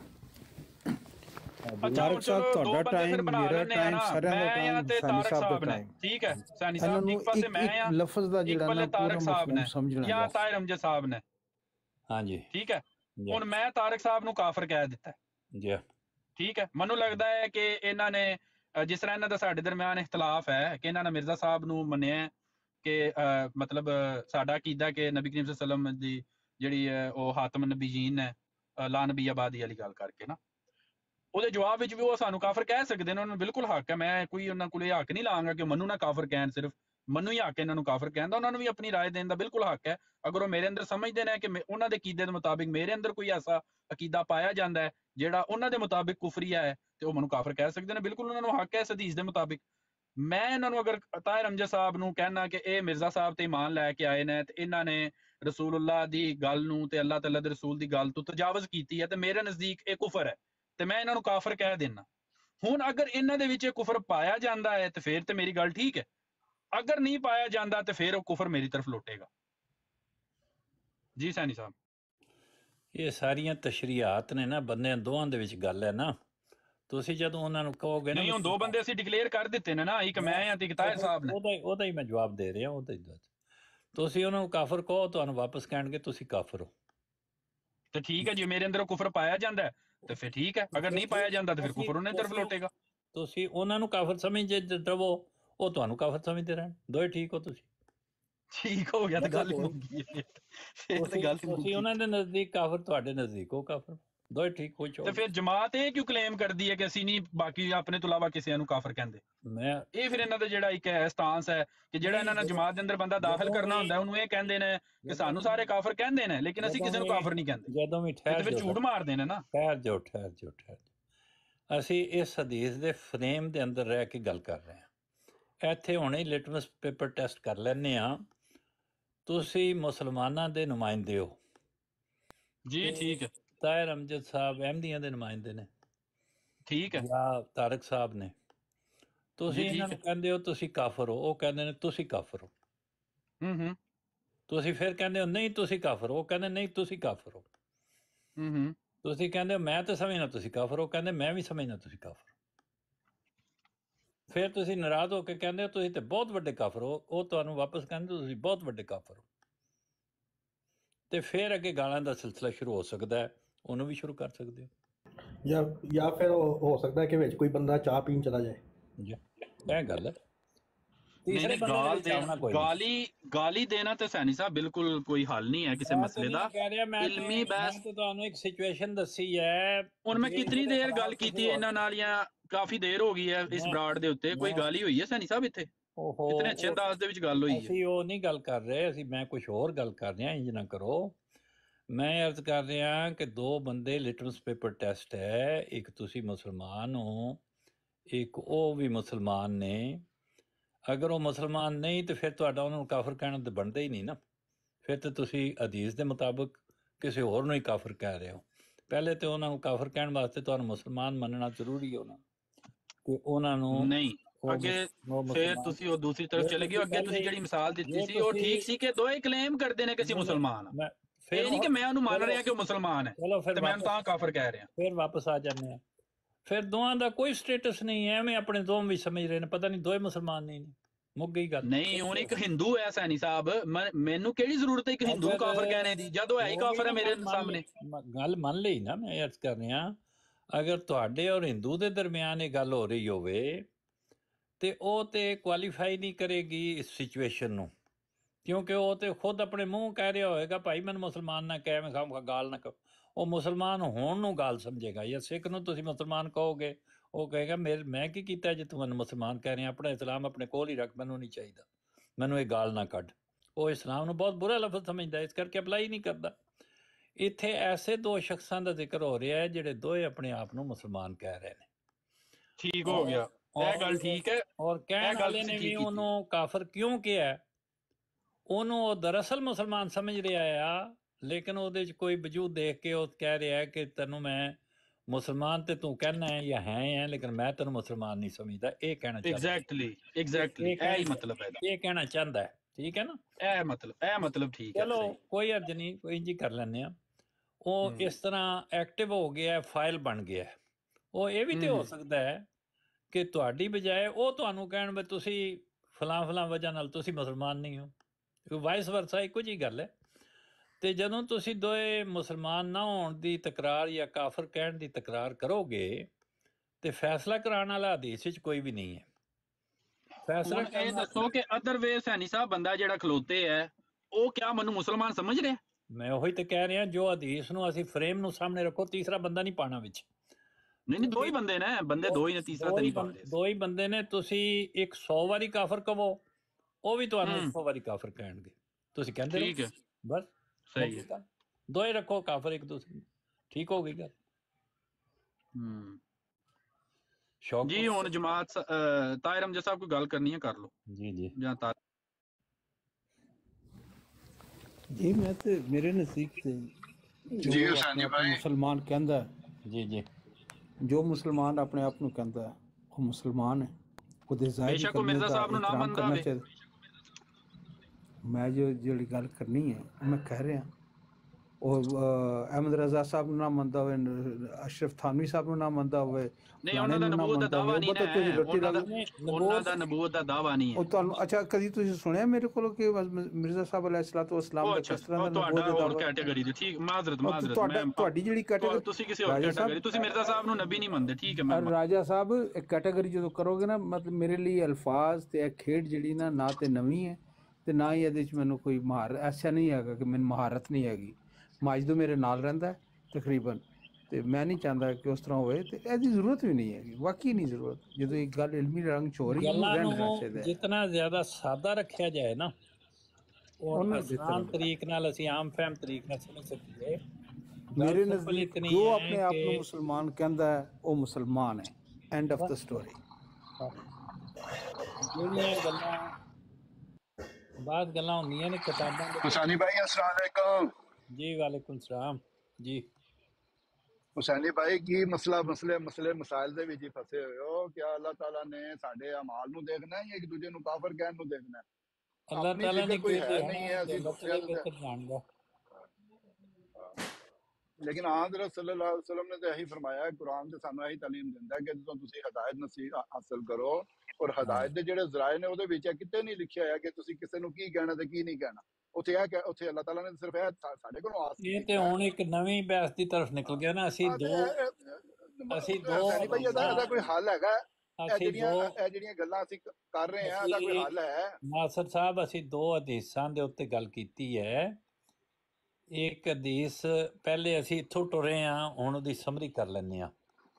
Speaker 2: ਤਾਰਕ ਸਾਹਿਬ ਤੁਹਾਡਾ ਟਾਈਮ, ਮੇਰਾ ਟਾਈਮ, ਸਾਰਿਆਂ ਦਾ ਟਾਈਮ ਸਾਨੀ ਸਾਹਿਬ ਦਾ ਟਾਈਮ। ਠੀਕ ਹੈ, ਸਾਨੀ ਸਾਹਿਬ ਇੱਕ ਪਾਸੇ ਮੈਂ ਆ,
Speaker 4: ਲਫ਼ਜ਼ ਦਾ ਜਿਹੜਾ ਨਾ
Speaker 2: ਤਾਰਕ ਸਾਹਿਬ ਨੇ ਜਾਂ ਤਾਹਿਰ ਅਮਜਦ ਸਾਹਿਬ ਨੇ।
Speaker 1: ਹਾਂਜੀ,
Speaker 2: ਠੀਕ ਹੈ। ਹੁਣ ਮੈਂ ਤਾਰਕ ਸਾਹਿਬ ਨੂੰ ਕਾਫਰ ਕਹਿ ਦਿੱਤਾ
Speaker 1: ਜੀ।
Speaker 2: ਠੀਕ ਹੈ, ਮੈਨੂੰ ਲੱਗਦਾ ਹੈ ਕਿ ਇਹਨਾਂ ਨੇ ਜਿਸ ਤਰ੍ਹਾਂ ਇਹਨਾਂ ਦਾ ਸਾਡੇ ਦਰਮਿਆਨ ਇਖਤਲਾਫ ਹੈ ਕਿ ਇਹਨਾਂ ਨੇ ਮਿਰਜ਼ਾ ਸਾਹਿਬ ਨੂੰ ਮੰਨਿਆ ਕਿ ਮਤਲਬ ਸਾਡਾ ਅਕੀਦਾ ਕਿ ਨਬੀ ਕਰੀਮ ਸੱਲੱਲਾਹੁ ਅਲੈਹਿ ਵਸੱਲਮ ਦੀ ਜਿਹੜੀ ਉਹ ਹਾਤਮ ਨਬੀਜੀਨ ਹੈ, ਲਾ ਨਬੀ ਆਬਾਦੀ ਵਾਲੀ ਗੱਲ ਕਰਕੇ ਨਾ, ਉਹਦੇ ਜਵਾਬ ਵਿੱਚ ਵੀ ਉਹ ਸਾਨੂੰ ਕਾਫਰ ਕਹਿ ਸਕਦੇ ਨੇ। ਉਹਨਾਂ ਨੂੰ ਬਿਲਕੁਲ ਹੱਕ ਹੈ। ਮੈਂ ਕੋਈ ਉਹਨਾਂ ਕੋਲ ਹੱਕ ਨਹੀਂ ਲਾਂਗਾ ਕਿ ਮੈਨੂੰ ਨਾ ਕਾਫਰ ਕਹਿਣ, ਸਿਰਫ ਮੈਨੂੰ ਹੀ ਹੱਕ ਇਹਨਾਂ ਨੂੰ ਕਾਫਰ ਕਹਿਣ ਦਾ। ਉਹਨਾਂ ਨੂੰ ਵੀ ਆਪਣੀ ਰਾਏ ਦੇਣ ਦਾ ਬਿਲਕੁਲ ਹੱਕ ਹੈ। ਅਗਰ ਉਹ ਮੇਰੇ ਅੰਦਰ ਸਮਝਦੇ ਨੇ ਕਿ ਉਹਨਾਂ ਦੇ ਅਕੀਦੇ ਦੇ ਮੁਤਾਬਿਕ ਮੇਰੇ ਅੰਦਰ ਕੋਈ ਐਸਾ ਅਕੀਦਾ ਪਾਇਆ ਜਾਂਦਾ ਹੈ ਜਿਹੜਾ ਉਹਨਾਂ ਦੇ ਮੁਤਾਬਿਕ ਕੁਫਰੀਆ ਹੈ ਤੇ ਉਹ ਮੈਨੂੰ ਕਾਫਰ ਕਹਿ ਸਕਦੇ ਨੇ। ਬਿਲਕੁਲ ਉਹਨਾਂ ਨੂੰ ਹੱਕ ਹੈ ਇਸ ਹਦੀਸ ਦੇ ਮੁਤਾਬਿਕ। ਮੈਂ ਇਹਨਾਂ ਨੂੰ ਅਗਰ ਤਾਹਿਰ ਅਮਜਦ ਸਾਹਿਬ ਨੂੰ ਕਹਿਣਾ ਕਿ ਇਹ ਮਿਰਜ਼ਾ ਸਾਹਿਬ ਤੇ ਇਮਾਨ ਲੈ ਕੇ ਆਏ ਨੇ ਤੇ ਇਹਨਾਂ ਨੇ ਰਸੂਲullah ਦੀ ਗੱਲ ਨੂੰ ਤੇ ਅੱਲਾਹ ਤਾਲਾ ਦੇ ਰਸੂਲ ਦੀ ਗੱਲ ਤੋਂ ਤਜਾਵਜ਼ ਕੀਤੀ ਹੈ ਤੇ ਮੇਰੇ ਨਜ਼ਦੀਕ ਇਹ ਕੁਫਰ ਹੈ ਤੇ ਮੈਂ ਇਹਨਾਂ ਨੂੰ ਕਾਫਰ ਕਹਿ ਦੇਣਾ। ਹੁਣ ਅਗਰ ਇਹਨਾਂ ਦੇ ਵਿੱਚ ਇਹ ਕੁਫਰ ਪਾਇਆ ਜਾਂਦਾ ਹੈ ਤੇ ਫਿਰ ਤੇ ਮੇਰੀ ਗੱਲ ਠੀਕ ਹੈ, ਅਗਰ ਨਹੀਂ ਪਾਇਆ ਜਾਂਦਾ ਤੇ ਫਿਰ ਉਹ ਕੁਫਰ ਮੇਰੀ ਤਰਫ ਲੁੱਟੇਗਾ। ਜੀ ਸੈਣੀ ਸਾਹਿਬ,
Speaker 1: ਇਹ ਸਾਰੀਆਂ ਤਸ਼ਰੀਆਤ ਨੇ ਨਾ, ਬੰਦਿਆਂ ਦੋਵਾਂ ਦੇ ਵਿੱਚ ਗੱਲ ਹੈ ਨਾ। ਤੁਸੀਂ ਜਦੋਂ ਉਹਨਾਂ ਨੂੰ ਕਹੋਗੇ ਨਾ,
Speaker 2: ਨਹੀਂ ਹੁਣ ਦੋ ਬੰਦੇ ਅਸੀਂ ਡਿਕਲੇਅਰ ਕਰ ਦਿੱਤੇ ਨੇ ਨਾ, ਇੱਕ ਮੈਂ ਆ ਤੇ ਇੱਕ ਤਾਹਿਰ ਸਾਹਿਬ ਨੇ।
Speaker 1: ਉਹਦਾ ਉਹਦਾ ਹੀ ਮੈਂ ਜਵਾਬ ਦੇ ਰਿਹਾ। ਉਹਦਾ ਹੀ ਤੁਸੀਂ ਉਹਨਾਂ ਨੂੰ ਕਾਫਰ ਕਹੋ, ਤੁਹਾਨੂੰ ਵਾਪਸ ਕਹਿਣਗੇ ਤੁਸੀਂ ਕਾਫਰ ਹੋ।
Speaker 2: ਤੇ ਠੀਕ ਹੈ ਜੀ, ਮੇਰੇ ਅੰਦਰ ਕੁਫਰ ਪਾਇਆ ਜਾਂਦਾ ਤੇ ਫਿਰ ਠੀਕ ਹੈ, ਅਗਰ ਨਹੀਂ ਪਾਇਆ ਜਾਂਦਾ ਤੇ ਫਿਰ ਕੁਫਰ ਉਹਨਾਂ ਦੀ ਤਰਫ ਲੁੱਟੇਗਾ।
Speaker 1: ਤੁਸੀਂ ਉਹਨਾਂ ਨੂੰ ਕਾਫਰ ਸਮਝਦੇ ਰਵੋ, ਉਹ ਤੁਹਾਨੂੰ ਕਾਫਰ ਸਮਝਦੇ ਰਹਿਣ, ਦੋਏ ਠੀਕ ਹੋ ਤੁਸੀਂ।
Speaker 2: ਠੀਕ ਹੋ ਗਿਆ ਤੇ ਗੱਲ ਹੀ ਮੁੱਕ ਗਈ। ਫਿਰ ਤੇ ਗੱਲ
Speaker 1: ਤੁਸੀਂ ਉਹਨਾਂ ਦੇ ਨਜ਼ਦੀਕ ਕਾਫਰ, ਤੁਹਾਡੇ ਨਜ਼ਦੀਕ ਉਹ ਕਾਫਰ, ਦੋਏ ਠੀਕ ਹੋ।
Speaker 2: ਤੇ ਫਿਰ ਜਮਾਤ ਇਹ ਕਿਉਂ ਕਲੇਮ ਕਰਦੀ ਹੈ ਕਿ ਅਸੀਂ ਨਹੀਂ ਬਾਕੀ ਆਪਣੇ ਤੋਂ ਇਲਾਵਾ ਕਿਸੇ ਨੂੰ ਕਾਫਰ ਕਹਿੰਦੇ?
Speaker 1: ਮੈਂ
Speaker 2: ਇਹ ਫਿਰ ਇਹਨਾਂ ਦਾ ਜਿਹੜਾ ਇੱਕ ਹੈ ਸਟਾਂਸ ਹੈ ਕਿ ਜਿਹੜਾ ਇਹਨਾਂ ਨੇ ਜਮਾਤ ਦੇ ਅੰਦਰ ਬੰਦਾ ਦਾਖਲ ਕਰਨਾ ਹੁੰਦਾ ਉਹਨੂੰ ਇਹ ਕਹਿੰਦੇ ਨੇ ਕਿ ਸਾਨੂੰ ਸਾਰੇ ਕਾਫਰ ਕਹਿੰਦੇ ਨੇ ਲੇਕਿਨ ਅਸੀਂ ਕਿਸੇ ਨੂੰ ਕਾਫਰ ਨਹੀਂ ਕਹਿੰਦੇ।
Speaker 1: ਜਦੋਂ ਵੀ ਠਹਿਰ
Speaker 2: ਫਿਰ ਝੂਠ ਮਾਰਦੇ ਨੇ ਨਾ।
Speaker 1: ਠਹਿਰ ਜਾਓ ਠਹਿਰ ਜਾਓ ਠਹਿਰ ਜਾਓ ਅਸੀਂ ਇਸ ਹਦੀਸ ਦੇ ਫਰੇਮ ਦੇ ਅੰਦਰ ਰਹਿ ਕੇ ਗੱਲ ਕਰ ਰਹੇ ਹਾਂ। ਇੱਥੇ ਹੁਣੇ ਲਿਟਮਸ ਪੇਪਰ ਟੈਸਟ ਕਰ ਲੈਂਦੇ ਹਾਂ। ਤੁਸੀਂ ਮੁਸਲਮਾਨਾਂ ਦੇ ਨੁਮਾਇੰਦੇ ਹੋ
Speaker 2: ਜੀ, ਠੀਕ ਹੈ।
Speaker 1: ਤਾਹਿਰ ਅਮਜਦ ਸਾਹਿਬ ਅਹਿਮਦੀਆਂ ਦੇ ਨੁਮਾਇੰਦੇ ਨੇ,
Speaker 2: ਠੀਕ ਹੈ,
Speaker 1: ਜਾਂ ਤਾਰਕ ਸਾਹਿਬ ਨੇ। ਤੁਸੀਂ ਇਹਨਾਂ ਨੂੰ ਕਹਿੰਦੇ ਹੋ ਤੁਸੀਂ ਕਾਫਰ ਹੋ, ਉਹ ਕਹਿੰਦੇ ਨੇ ਤੁਸੀਂ ਕਾਫਰ ਹੋ।
Speaker 2: ਹੂੰ ਹੂੰ
Speaker 1: ਤੁਸੀਂ ਫਿਰ ਕਹਿੰਦੇ ਹੋ ਨਹੀਂ ਤੁਸੀਂ ਕਾਫਰ ਹੋ, ਉਹ ਕਹਿੰਦੇ ਨਹੀਂ ਤੁਸੀਂ ਕਾਫਰ ਹੋ।
Speaker 2: ਹੂੰ ਹੂੰ
Speaker 1: ਤੁਸੀਂ ਕਹਿੰਦੇ ਹੋ ਮੈਂ ਤਾਂ ਸਮਝਣਾ ਤੁਸੀਂ ਕਾਫਰ ਹੋ, ਕਹਿੰਦੇ ਮੈਂ ਵੀ ਸਮਝਣਾ ਤੁਸੀਂ ਕਾਫਰ ਹੋ। ਫਿਰ ਤੁਸੀਂ ਨਾਰਾਜ਼ ਹੋ ਕੇ ਕਹਿੰਦੇ ਹੋ ਤੁਸੀਂ ਤੇ ਬਹੁਤ ਵੱਡੇ ਕਾਫਰ ਹੋ, ਉਹ ਤੁਹਾਨੂੰ ਵਾਪਸ ਕਹਿੰਦੇ ਤੁਸੀਂ ਬਹੁਤ ਵੱਡੇ ਕਾਫਰ ਹੋ। ਤੇ ਫਿਰ ਅੱਗੇ ਗਾਲਾਂ ਦਾ ਸਿਲਸਿਲਾ ਸ਼ੁਰੂ ਹੋ ਸਕਦਾ ਹੈ, ਉਹਨੂੰ ਵੀ ਸ਼ੁਰੂ ਕਰ ਸਕਦੇ ਹੋ।
Speaker 6: ਜਾਂ ਜਾਂ ਫਿਰ ਹੋ ਸਕਦਾ ਕਿ ਵਿੱਚ ਕੋਈ ਬੰਦਾ ਚਾਹ ਪੀਣ ਚਲਾ ਜਾਏ।
Speaker 1: ਇਹ ਗੱਲ ਹੈ।
Speaker 2: ਤੀਸਰੇ ਗਾਲ ਦੇ ਗਾਲੀ ਗਾਲੀ ਦੇਣਾ ਤੇ ਸੈਣੀ ਸਾਹਿਬ ਬਿਲਕੁਲ ਕੋਈ ਹੱਲ ਨਹੀਂ ਹੈ ਕਿਸੇ ਮਸਲੇ ਦਾ। ਇਲਮੀ ਬਹਿਸ
Speaker 1: ਤੇ ਤੁਹਾਨੂੰ ਇੱਕ ਸਿਚੁਏਸ਼ਨ ਦੱਸੀ ਹੈ।
Speaker 2: ਹੁਣ ਮੈਂ ਕਿਤਨੀ ਦੇਰ ਗੱਲ ਕੀਤੀ ਹੈ ਇਹਨਾਂ ਨਾਲ, ਜਾਂ ਕਾਫੀ ਦੇਰ ਹੋ ਗਈ ਹੈ ਇਸ ਬਰਾਡ ਦੇ ਉੱਤੇ? ਕੋਈ ਗੱਲ ਹੀ ਹੋਈ ਹੈ ਸੈਣੀ ਸਾਹਿਬ ਇੱਥੇ? ਇਤਨੇ ਅੱਛੇ ਅੰਦਾਜ਼ ਦੇ ਵਿੱਚ ਗੱਲ ਹੋਈ ਹੈ।
Speaker 1: ਅਸੀਂ ਉਹ ਨਹੀਂ ਗੱਲ ਕਰ ਰਹੇ, ਅਸੀਂ ਮੈਂ ਕੁਝ ਹੋਰ ਗੱਲ ਕਰ ਰਿਹਾ। ਇੰਜ ਨਾ ਕਰੋ। ਮੈਂ ਅਰਜ਼ ਕਰ ਰਿਹਾ ਕਿ ਦੋ ਬੰਦੇ ਲਿਟਮਸ ਪੇਪਰ ਟੈਸਟ ਹੈ। ਇੱਕ ਤੁਸੀਂ ਮੁਸਲਮਾਨ ਹੋ, ਇੱਕ ਉਹ ਵੀ ਮੁਸਲਮਾਨ ਨੇ। ਅਗਰ ਉਹ ਮੁਸਲਮਾਨ ਨਹੀਂ ਤੇ ਫਿਰ ਤੁਹਾਡਾ ਉਹਨਾਂ ਨੂੰ ਕਾਫਰ ਕਹਿਣਾ ਤਾਂ ਬਣਦਾ ਹੀ ਨਹੀਂ ਨਾ। ਫਿਰ ਤਾਂ ਤੁਸੀਂ ਹਦੀਸ ਦੇ ਮੁਤਾਬਕ ਕਿਸੇ ਹੋਰ ਨੂੰ ਹੀ ਕਾਫਰ ਕਹਿ ਰਹੇ ਹੋ। ਪਹਿਲੇ ਤੇ ਉਹਨਾਂ ਨੂੰ ਕਾਫਰ ਕਹਿਣ ਵਾਸਤੇ ਤੁਹਾਨੂੰ ਮੁਸਲਮਾਨ ਮੰਨਣਾ ਜ਼ਰੂਰੀ ਹੋਣਾ ਕਿ ਉਹਨਾਂ ਨੂੰ
Speaker 2: ਨਹੀਂ। ਅੱਗੇ ਫਿਰ ਤੁਸੀਂ ਉਹ ਦੂਸਰੀ ਤਰਫ ਚਲੇ ਗਏ। ਅੱਗੇ ਤੁਸੀਂ ਜਿਹੜੀ ਮਿਸਾਲ ਦਿੱਤੀ ਸੀ ਉਹ ਠੀਕ ਸੀ ਕਿ ਦੋਏ ਕਲੇਮ ਕਰਦੇ ਨੇ ਕਿ ਅਸੀਂ ਮੁਸਲਮਾਨ ਹਾਂ। ਇਹ ਨਹੀਂ ਕਿ ਮੈਂ ਉਹਨੂੰ ਮੰਨ ਰਿਹਾ ਕਿ ਉਹ ਮੁਸਲਮਾਨ ਹੈ ਤੇ ਮੈਂ ਉਹਨੂੰ ਤਾਂ ਕਾਫਰ ਕਹਿ ਰਿਹਾ।
Speaker 1: ਫਿਰ ਵਾਪਸ ਆ ਜਾਂਦੇ ਆ। ਫਿਰ ਦੋਵਾਂ ਦਾ ਕੋਈ ਸਟੇਟਸ ਨਹੀਂ ਹੈ। ਐਵੇਂ ਆਪਣੇ ਦੋਵੇਂ ਵੀ ਸਮਝ ਰਹੇ ਨੇ ਪਤਾ ਨਹੀਂ ਦੋਏ ਮੁਸਲਮਾਨ ਨਹੀਂ ਨੇ। ਮੁੱਕ ਗਈ ਗੱਲ।
Speaker 2: ਨਹੀਂ ਹੁਣ ਇੱਕ ਹਿੰਦੂ ਹੈ ਸੈਣੀ ਸਾਹਿਬ, ਮੈਨੂੰ ਕਿਹੜੀ ਜ਼ਰੂਰਤ ਹੈ ਇੱਕ ਹਿੰਦੂ ਨੂੰ ਕਾਫਰ ਕਹਿਣੇ ਦੀ ਜਦੋਂ ਹੈ ਹੀ ਕਾਫਰ ਹੈ ਮੇਰੇ ਸਾਹਮਣੇ।
Speaker 1: ਗੱਲ ਮੰਨ ਲਈ ਨਾ। ਮੈਂ ਅਰਜ਼ ਕਰ ਰਿਹਾ ਅਗਰ ਤੁਹਾਡੇ ਔਰ ਹਿੰਦੂ ਦੇ ਦਰਮਿਆਨ ਇਹ ਗੱਲ ਹੋ ਰਹੀ ਹੋਵੇ ਤੇ ਉਹ ਤੇ ਕੁਆਲੀਫਾਈ ਨਹੀਂ ਕਰੇਗੀ ਇਸ ਸਿਚੁਏਸ਼ਨ ਨੂੰ, ਕਿਉਂਕਿ ਉਹ ਤੇ ਖੁਦ ਆਪਣੇ ਮੂੰਹ ਕਹਿ ਰਿਹਾ ਹੋਏਗਾ ਭਾਈ ਮੈਨੂੰ ਮੁਸਲਮਾਨ ਨਾ ਕਹਿ, ਮੈਂ ਖਾਮ ਗਾਲ ਨਾ ਕਹੋ। ਉਹ ਮੁਸਲਮਾਨ ਹੋਣ ਨੂੰ ਗਾਲ ਸਮਝੇਗਾ। ਜਾਂ ਸਿੱਖ ਨੂੰ ਤੁਸੀਂ ਮੁਸਲਮਾਨ ਕਹੋਗੇ ਉਹ ਕਹੇਗਾ ਮੇਰੇ ਮੈਂ ਕੀ ਕੀਤਾ ਜੇ ਤੂੰ ਮੈਨੂੰ ਮੁਸਲਮਾਨ ਕਹਿ ਰਿਹਾ? ਆਪਣਾ ਇਸਲਾਮ ਆਪਣੇ ਕੋਲ ਹੀ ਰੱਖ, ਮੈਨੂੰ ਨਹੀਂ ਚਾਹੀਦਾ, ਮੈਨੂੰ ਇਹ ਗਾਲ ਨਾ ਕੱਢ। ਉਹ ਇਸਲਾਮ ਨੂੰ ਬਹੁਤ ਬੁਰਾ ਲਫ਼ਜ਼ ਸਮਝਦਾ, ਇਸ ਕਰਕੇ ਅਪਲਾਈ ਨਹੀਂ ਕਰਦਾ। ਇੱਥੇ ਐਸੇ ਦੋ ਸ਼ਖਸਾਂ ਦਾ ਜ਼ਿਕਰ ਹੋ ਰਿਹਾ ਹੈ ਜਿਹੜੇ ਦੋਏ ਆਪਣੇ ਆਪ ਨੂੰ ਮੁਸਲਮਾਨ ਕਹਿ ਰਹੇ ਨੇ।
Speaker 2: ਠੀਕ ਹੋ ਗਿਆ, ਇਹ ਗੱਲ ਠੀਕ ਹੈ।
Speaker 1: ਔਰ ਕਹਿਣ ਵਾਲੇ ਨੇ ਵੀ ਉਹਨੂੰ ਕਾਫਰ ਕਿਉਂ ਕਿਹਾ? ਉਹਨੂੰ ਉਹ ਦਰਅਸਲ ਮੁਸਲਮਾਨ ਸਮਝ ਰਿਹਾ ਆ, ਲੇਕਿਨ ਉਹਦੇ 'ਚ ਕੋਈ ਵਜੂਦ ਦੇਖ ਕੇ ਉਹ ਕਹਿ ਰਿਹਾ ਹੈ ਕਿ ਤੈਨੂੰ ਮੈਂ ਮੁਸਲਮਾਨ ਤੇ ਤੂੰ ਕਹਿਣਾ ਹੈ ਜਾਂ ਹੈ ਹੈ ਲੇਕਿਨ ਮੈਂ ਤੈਨੂੰ ਮੁਸਲਮਾਨ ਨਹੀਂ ਸਮਝਦਾ। ਇਹ ਕਹਿਣਾ ਚਾਹੁੰਦਾ।
Speaker 2: ਐਗਜ਼ੈਕਟਲੀ ਐਗਜ਼ੈਕਟਲੀ ਇਹ ਹੀ ਮਤਲਬ ਹੈ।
Speaker 1: ਇਹ ਕਹਿਣਾ ਚਾਹੁੰਦਾ ਹੈ। ਠੀਕ ਹੈ ਨਾ?
Speaker 2: ਇਹ ਮਤਲਬ ਇਹ ਮਤਲਬ ਠੀਕ ਹੈ।
Speaker 1: ਚਲੋ ਕੋਈ ਅਰਜ਼ ਨਹੀਂ, ਕੋਈ ਇੰਝ ਕਰ ਲੈਂਦੇ ਆ। ਉਹ ਇਸ ਤਰ੍ਹਾਂ ਐਕਟਿਵ ਹੋ ਗਿਆ, ਫਾਈਲ ਬਣ ਗਿਆ। ਉਹ ਇਹ ਵੀ ਤੇ ਹੋ ਸਕਦਾ ਹੈ ਕਿ ਤੁਹਾਡੀ ਬਜਾਏ ਉਹ ਤੁਹਾਨੂੰ ਕਹਿਣ ਵੀ ਤੁਸੀਂ ਫਲਾਂ ਫਲਾਂ ਵਜ੍ਹਾ ਨਾਲ ਤੁਸੀਂ ਮੁਸਲਮਾਨ ਨਹੀਂ ਹੋ। ਵਾਈਸ ਵਰਸਾ ਇੱਕੋ ਜਿਹੀ ਗੱਲ ਹੈ। ਤੇ ਜਦੋਂ ਤੁਸੀਂ ਦੋਏ ਮੁਸਲਮਾਨ ਨਾ ਹੋਣ ਦੀ ਤਕਰਾਰ ਜਾਂ ਕਾਫਰ ਕਹਿਣ ਦੀ ਤਕਰਾਰ ਕਰੋਗੇ ਤੇ ਫੈਸਲਾ ਕਰਾਉਣ ਵਾਲਾ ਹਦੀਸ ਵਿੱਚ ਕੋਈ ਵੀ ਨਹੀਂ ਹੈ। ਫੈਸਲਾ
Speaker 2: ਇਹ ਦੱਸੋ ਕਿ ਅਦਰਵੇਜ਼ ਸੈਣੀ ਸਾਹਿਬ ਬੰਦਾ ਜਿਹੜਾ ਖਲੋਤੇ ਹੈ ਉਹ ਕਿਆ ਮੈਨੂੰ ਮੁਸਲਮਾਨ ਸਮਝ ਰਿਹਾ?
Speaker 1: ਮੈਂ ਉਹੀ ਤੇ ਕਹਿ ਰਿਹਾ, ਜੋ ਹਦੀਸ ਨੂੰ ਅਸੀਂ ਫਰੇਮ ਨੂੰ ਸਾਹਮਣੇ ਰੱਖੋ, ਤੀਸਰਾ ਬੰਦਾ ਨਹੀਂ ਪਾਣਾ ਵਿੱਚ।
Speaker 2: ਨਹੀਂ ਨਹੀਂ ਦੋ ਹੀ ਬੰਦੇ ਨੇ, ਬੰਦੇ ਦੋ ਹੀ ਨੇ, ਤੀਸਰਾ ਤਾਂ ਨਹੀਂ ਪਾਉਂਦੇ।
Speaker 1: ਦੋ ਹੀ ਬੰਦੇ ਨੇ। ਤੁਸੀਂ ਇੱਕ ਸੌ ਵਾਰੀ ਕਾਫਰ ਕਹੋ ਉਹ ਵੀ ਤੁਹਾਨੂੰ ਇੱਕ ਸੌ ਵਾਰੀ ਕਾਫਰ ਕਹਿਣਗੇ। ਤੁਸੀਂ ਕਹਿੰਦੇ
Speaker 2: ਠੀਕ ਹੈ,
Speaker 1: ਬਸ
Speaker 2: ਸਹੀ ਹੈ।
Speaker 1: ਦੋਏ ਰੱਖੋ ਕਾਫਰ ਇੱਕ ਦੂਸਰੇ, ਠੀਕ ਹੋ ਗਈ ਗੱਲ।
Speaker 2: ਹੂੰ
Speaker 1: शौक
Speaker 2: जी हुन जमात स- अ, ताहिर अमजद साहब कोई गल करनी है कर लो
Speaker 1: जी जी
Speaker 2: ਜਾਂ ਤਾਰ
Speaker 4: जी मैं तो मेरे नज़दीक से जो
Speaker 7: जी
Speaker 4: अपने
Speaker 7: हुसैनी
Speaker 4: आप ਨੂੰ
Speaker 7: भाई
Speaker 4: मुसलमान कहता है,
Speaker 1: जी जी
Speaker 4: जो मुसलमान अपने आप ਨੂੰ कहता है वो मुसलमान है, ਉਹਦੇ ਜ਼ਾਹਿਰੀ
Speaker 2: ਬੇਸ਼ੱਕ ਉਹ
Speaker 4: ਕਲਮੇ
Speaker 2: ਮਿਰਜ਼ਾ
Speaker 4: ਦਾ
Speaker 2: ਸਾਹਿਬ ਨੂੰ ਨਾ
Speaker 4: ਇਤਰਾਮ
Speaker 2: ਮੰਨਦਾ
Speaker 4: ਕਰਨਾ
Speaker 2: ਹੋਵੇ
Speaker 4: ਚਾਹੀਦਾ। ਮੈਂ ਜੋ ਜਿਹੜੀ ਗੱਲ ਕਰਨੀ ਹੈ ਉਹ ਮੈਂ ਕਹਿ ਰਿਹਾ, ਉਹ ਅਹਿਮਦ ਰਜ਼ਾ ਸਾਹਿਬ ਨੂੰ ਨਾ ਮੰਨਦਾ ਹੋਵੇ, ਅਸ਼ਰਫ ਥਾਨਵੀ ਸਾਹਿਬ ਨੂੰ ਨਾ ਮੰਨਦਾ ਹੋਵੇ,
Speaker 2: ਨਹੀਂ
Speaker 4: ਫਲਾਣੇ
Speaker 2: ਉਹਨਾਂ ਦਾ
Speaker 4: ਨੂੰ ਨਾ
Speaker 2: ਨਬੂਵਤ ਦਾ
Speaker 4: ਮੰਨਦਾ ਹੋਵੇ,
Speaker 2: ਦਾਵਾ
Speaker 4: ਉਹ
Speaker 2: ਨਹੀਂ
Speaker 4: ਪਤਾ
Speaker 2: ਨਾ
Speaker 4: ਤੁਸੀਂ
Speaker 2: ਹੈ
Speaker 4: ਰੋਟੀ
Speaker 2: ਉਹਨਾਂ
Speaker 4: ਦਾ
Speaker 2: ਦਾ ਉਹਨਾਂ ਦਾ ਨਬੂਵਤ ਦਾ ਦਾਵਾ ਨਹੀਂ
Speaker 4: ਉਹ
Speaker 2: ਹੈ
Speaker 4: ਤੁਹਾਨੂੰ ਅੱਛਾ ਕਦੀ ਤੁਸੀਂ ਸੁਣਿਆ ਮੇਰੇ ਕੋਲੋਂ ਕਿ ਮਿਰਜ਼ਾ ਸਾਹਿਬ ਅਲੈਹਿਸਸਲਾਤੁ ਵਸਲਾਮ
Speaker 2: ਉਹ
Speaker 4: ਦਾ
Speaker 2: ਅੱਛਾ
Speaker 4: ਕਿਸ ਤਰ੍ਹਾਂ
Speaker 2: ਉਹ
Speaker 4: ਦਾ ਨਬੂਵਤ
Speaker 2: ਤੁਹਾਡਾ
Speaker 4: ਦਾ
Speaker 2: ਹੋਰ
Speaker 4: ਦਾਵਾ?
Speaker 2: ਕੈਟਾਗਰੀ ਦੇ ਠੀਕ ਮਾਜ਼ਰਤ
Speaker 4: ਉਹ
Speaker 2: ਮਾਜ਼ਰਤ
Speaker 4: ਤੁਹਾਡਾ
Speaker 2: ਮੈਂ
Speaker 4: ਤੁਹਾਡੀ ਜਿਹੜੀ ਕੈਟਾਗਰੀ
Speaker 2: ਤੁਸੀਂ ਕਿਸੇ ਹੋਰ
Speaker 4: ਰਾਜਾ
Speaker 2: ਕੈਟਾਗਰੀ ਤੁਸੀਂ ਮਿਰਜ਼ਾ ਸਾਹਿਬ ਨੂੰ ਨਬੀ ਨਹੀਂ ਮੰਨਦੇ ਠੀਕ ਹੈ ਮੈਂ
Speaker 4: ਸਾਹਿਬ ਰਾਜਾ ਸਾਹਿਬ ਇੱਕ ਕੈਟਾਗਰੀ ਜਦੋਂ ਕਰੋਗੇ ਨਾ, ਮਤਲਬ ਮੇਰੇ ਲਈ ਅਲਫਾਜ਼ ਤੇ ਇਹ ਖੇਡ ਜਿਹੜੀ ਨਾ ਨਾ ਤੇ ਨਵੀਂ ਹੈ ਤੇ ਨਾ ਹੀ ਇਹਦੇ 'ਚ ਮੈਨੂੰ ਕੋਈ ਮਹਾਰਤ, ਐਸਾ ਨਹੀਂ ਹੈਗਾ ਕਿ ਮੈਨੂੰ ਮਹਾਰਤ ਨਹੀਂ ਹੈਗੀ। ਮਾਜਦੋ ਮੇਰੇ ਨਾਲ ਰਹਿੰਦਾ ਹੈ ਤਕਰੀਬਨ, ਤੇ ਮੈਂ ਨਹੀਂ ਚਾਹੁੰਦਾ ਕਿ ਉਸ ਤਰ੍ਹਾਂ ਹੋਵੇ, ਤੇ ਇਹਦੀ ਜ਼ਰੂਰਤ ਵੀ ਨਹੀਂ ਹੈਗੀ, ਵਾਕਈ ਨਹੀਂ ਜ਼ਰੂਰਤ। ਜਦੋਂ ਇੱਕ ਗੱਲ ਇਲਮੀ ਰੰਗ ਚ ਹੋ ਰਹੀ ਉਹਨੂੰ
Speaker 1: ਗੱਲਾਂ
Speaker 4: ਰਹਿਣ ਦੇਣਾ
Speaker 1: ਨੂੰ
Speaker 4: ਚਾਹੀਦਾ ਹੈ।
Speaker 1: ਜਿਤਨਾ ਜ਼ਿਆਦਾ ਸਾਦਾ ਰੱਖਿਆ ਜਾਏ ਨਾ ਔਰ
Speaker 4: ਉਹਨੂੰ
Speaker 1: ਆਸਾਨ ਤਰੀਕ ਨਾਲ ਅਸੀਂ ਆਮ ਫਹਿਮ ਤਰੀਕ ਨਾਲ ਸਮਝ ਸਕੀਏ।
Speaker 4: ਮੇਰੇ ਨਜ਼ਦੀਕ ਜੋ ਆਪਣੇ ਆਪ ਨੂੰ ਮੁਸਲਮਾਨ ਕਹਿੰਦਾ ਹੈ ਉਹ ਮੁਸਲਮਾਨ ਹੈ, ਐਂਡ ਆਫ ਦ ਸਟੋਰੀ।
Speaker 1: ਜਿਹੜੀਆਂ ਗੱਲਾਂ ਬਾਅਦ ਗੱਲਾਂ ਹੁੰਦੀਆਂ ਨੇ ਕਿਤਾਬਾਂ ਦੇ
Speaker 7: हुसैनी भाई अस्सलाम वालेकुम
Speaker 1: ਜੀ ਵਾਲੇकुम ਸਲਾਮ ਜੀ।
Speaker 7: हुसैनी भाई की मसला मसले मसले मसाइल ਦੇ ਵਿੱਚ ਹੀ ਫਸੇ ਹੋਏ ਹੋ ਕਿ ਅੱਲਾਹ ਤਾਲਾ ਨੇ ਸਾਡੇ ਅਮਾਲ ਨੂੰ ਦੇਖਣਾ ਹੈ ਜਾਂ ਇੱਕ ਦੂਜੇ ਨੂੰ ਕਾਫਰ ਕਹਿਣ ਨੂੰ ਦੇਖਣਾ ਹੈ?
Speaker 1: ਅੱਲਾਹ
Speaker 7: ਆਪਣੀ
Speaker 1: ਤਾਲਾ ਨੇ
Speaker 7: ਫਿਕਰ ਕੋਈ
Speaker 1: ਕੋਈ
Speaker 7: ਹੈ ਨਹੀਂ ਹੈ, ਅਸੀਂ ਦੂਸਰਿਆਂ
Speaker 1: ਮਸਲੇ
Speaker 7: ਨੂੰ
Speaker 1: ਬਿਹਤਰ ਜਾਣਦਾ।
Speaker 7: ਲੇਕਿਨ ਹਜ਼ਰਤ ਸੱਲੱਲਾਹੁ ਅਲੈहि ਵਸੱਲਮ ਨੇ ਤਾਂ ਇਹੀ ਫਰਮਾਇਆ ਹੈ, ਕੁਰਾਨ ਤੇ ਸਾਨੂੰ ਇਹੀ ਤਾਲੀਮ ਦਿੰਦਾ ਹੈ ਕਿ ਜਦੋਂ ਤੁਸੀਂ ਹਦਾਇਤ ਨਸੀਬ ਹਾਸਲ ਕਰੋ, ਔਰ ਹਦਾਇਤ ਦੇ ਜਿਹੜੇ ਜ਼ਰਾਏ ਨੇ ਉਹਦੇ ਵਿੱਚ ਇਹ ਕਿਤੇ ਨਹੀਂ ਲਿਖਿਆ ਹੋਇਆ ਕਿ ਤੁਸੀਂ ਕਿਸੇ ਨੂੰ ਕੀ ਕਹਿਣਾ ਤੇ ਕੀ ਨਹੀਂ ਕਹਿਣਾ। ਉੱਥੇ ਇਹ ਉੱਥੇ ਅੱਲਾਹ ਤਾਲਾ ਨੇ ਸਿਰਫ ਇਹ ਸਾਡੇ ਕੋਲੋਂ ਆਸ
Speaker 1: ਇਹ ਤੇ ਹੁਣ ਇੱਕ ਨਵੀਂ ਬਹਿਸ ਦੀ ਤਰਫ ਨਿਕਲ ਗਿਆ ਨਾ। ਅਸੀਂ ਦੋ ਅਸੀਂ ਦੋ
Speaker 7: ਹੁਸੈਨੀ ਭਾਈ ਇਹਦਾ ਇਹਦਾ ਕੋਈ ਹੱਲ ਹੈਗਾ? ਇਹ
Speaker 1: ਅਸੀਂ
Speaker 7: ਜਿਹੜੀਆਂ
Speaker 1: ਦੋ
Speaker 7: ਇਹ ਜਿਹੜੀਆਂ ਗੱਲਾਂ ਅਸੀਂ ਕਰ ਰਹੇ ਹਾਂ ਇਹਦਾ ਕੋਈ ਹੱਲ ਹੈ?
Speaker 1: ਨਾਸਰ ਸਾਹਿਬ ਅਸੀਂ ਦੋ ਹਦੀਸਾਂ ਦੇ ਉੱਤੇ ਗੱਲ ਕੀਤੀ ਹੈ। ਇੱਕ ਹਦੀਸ ਪਹਿਲੇ ਅਸੀਂ ਇੱਥੋਂ ਟੁਰੇ ਹਾਂ, ਹੁਣ ਉਹਦੀ ਸਮਰੀ ਕਰ ਲੈਂਦੇ ਹਾਂ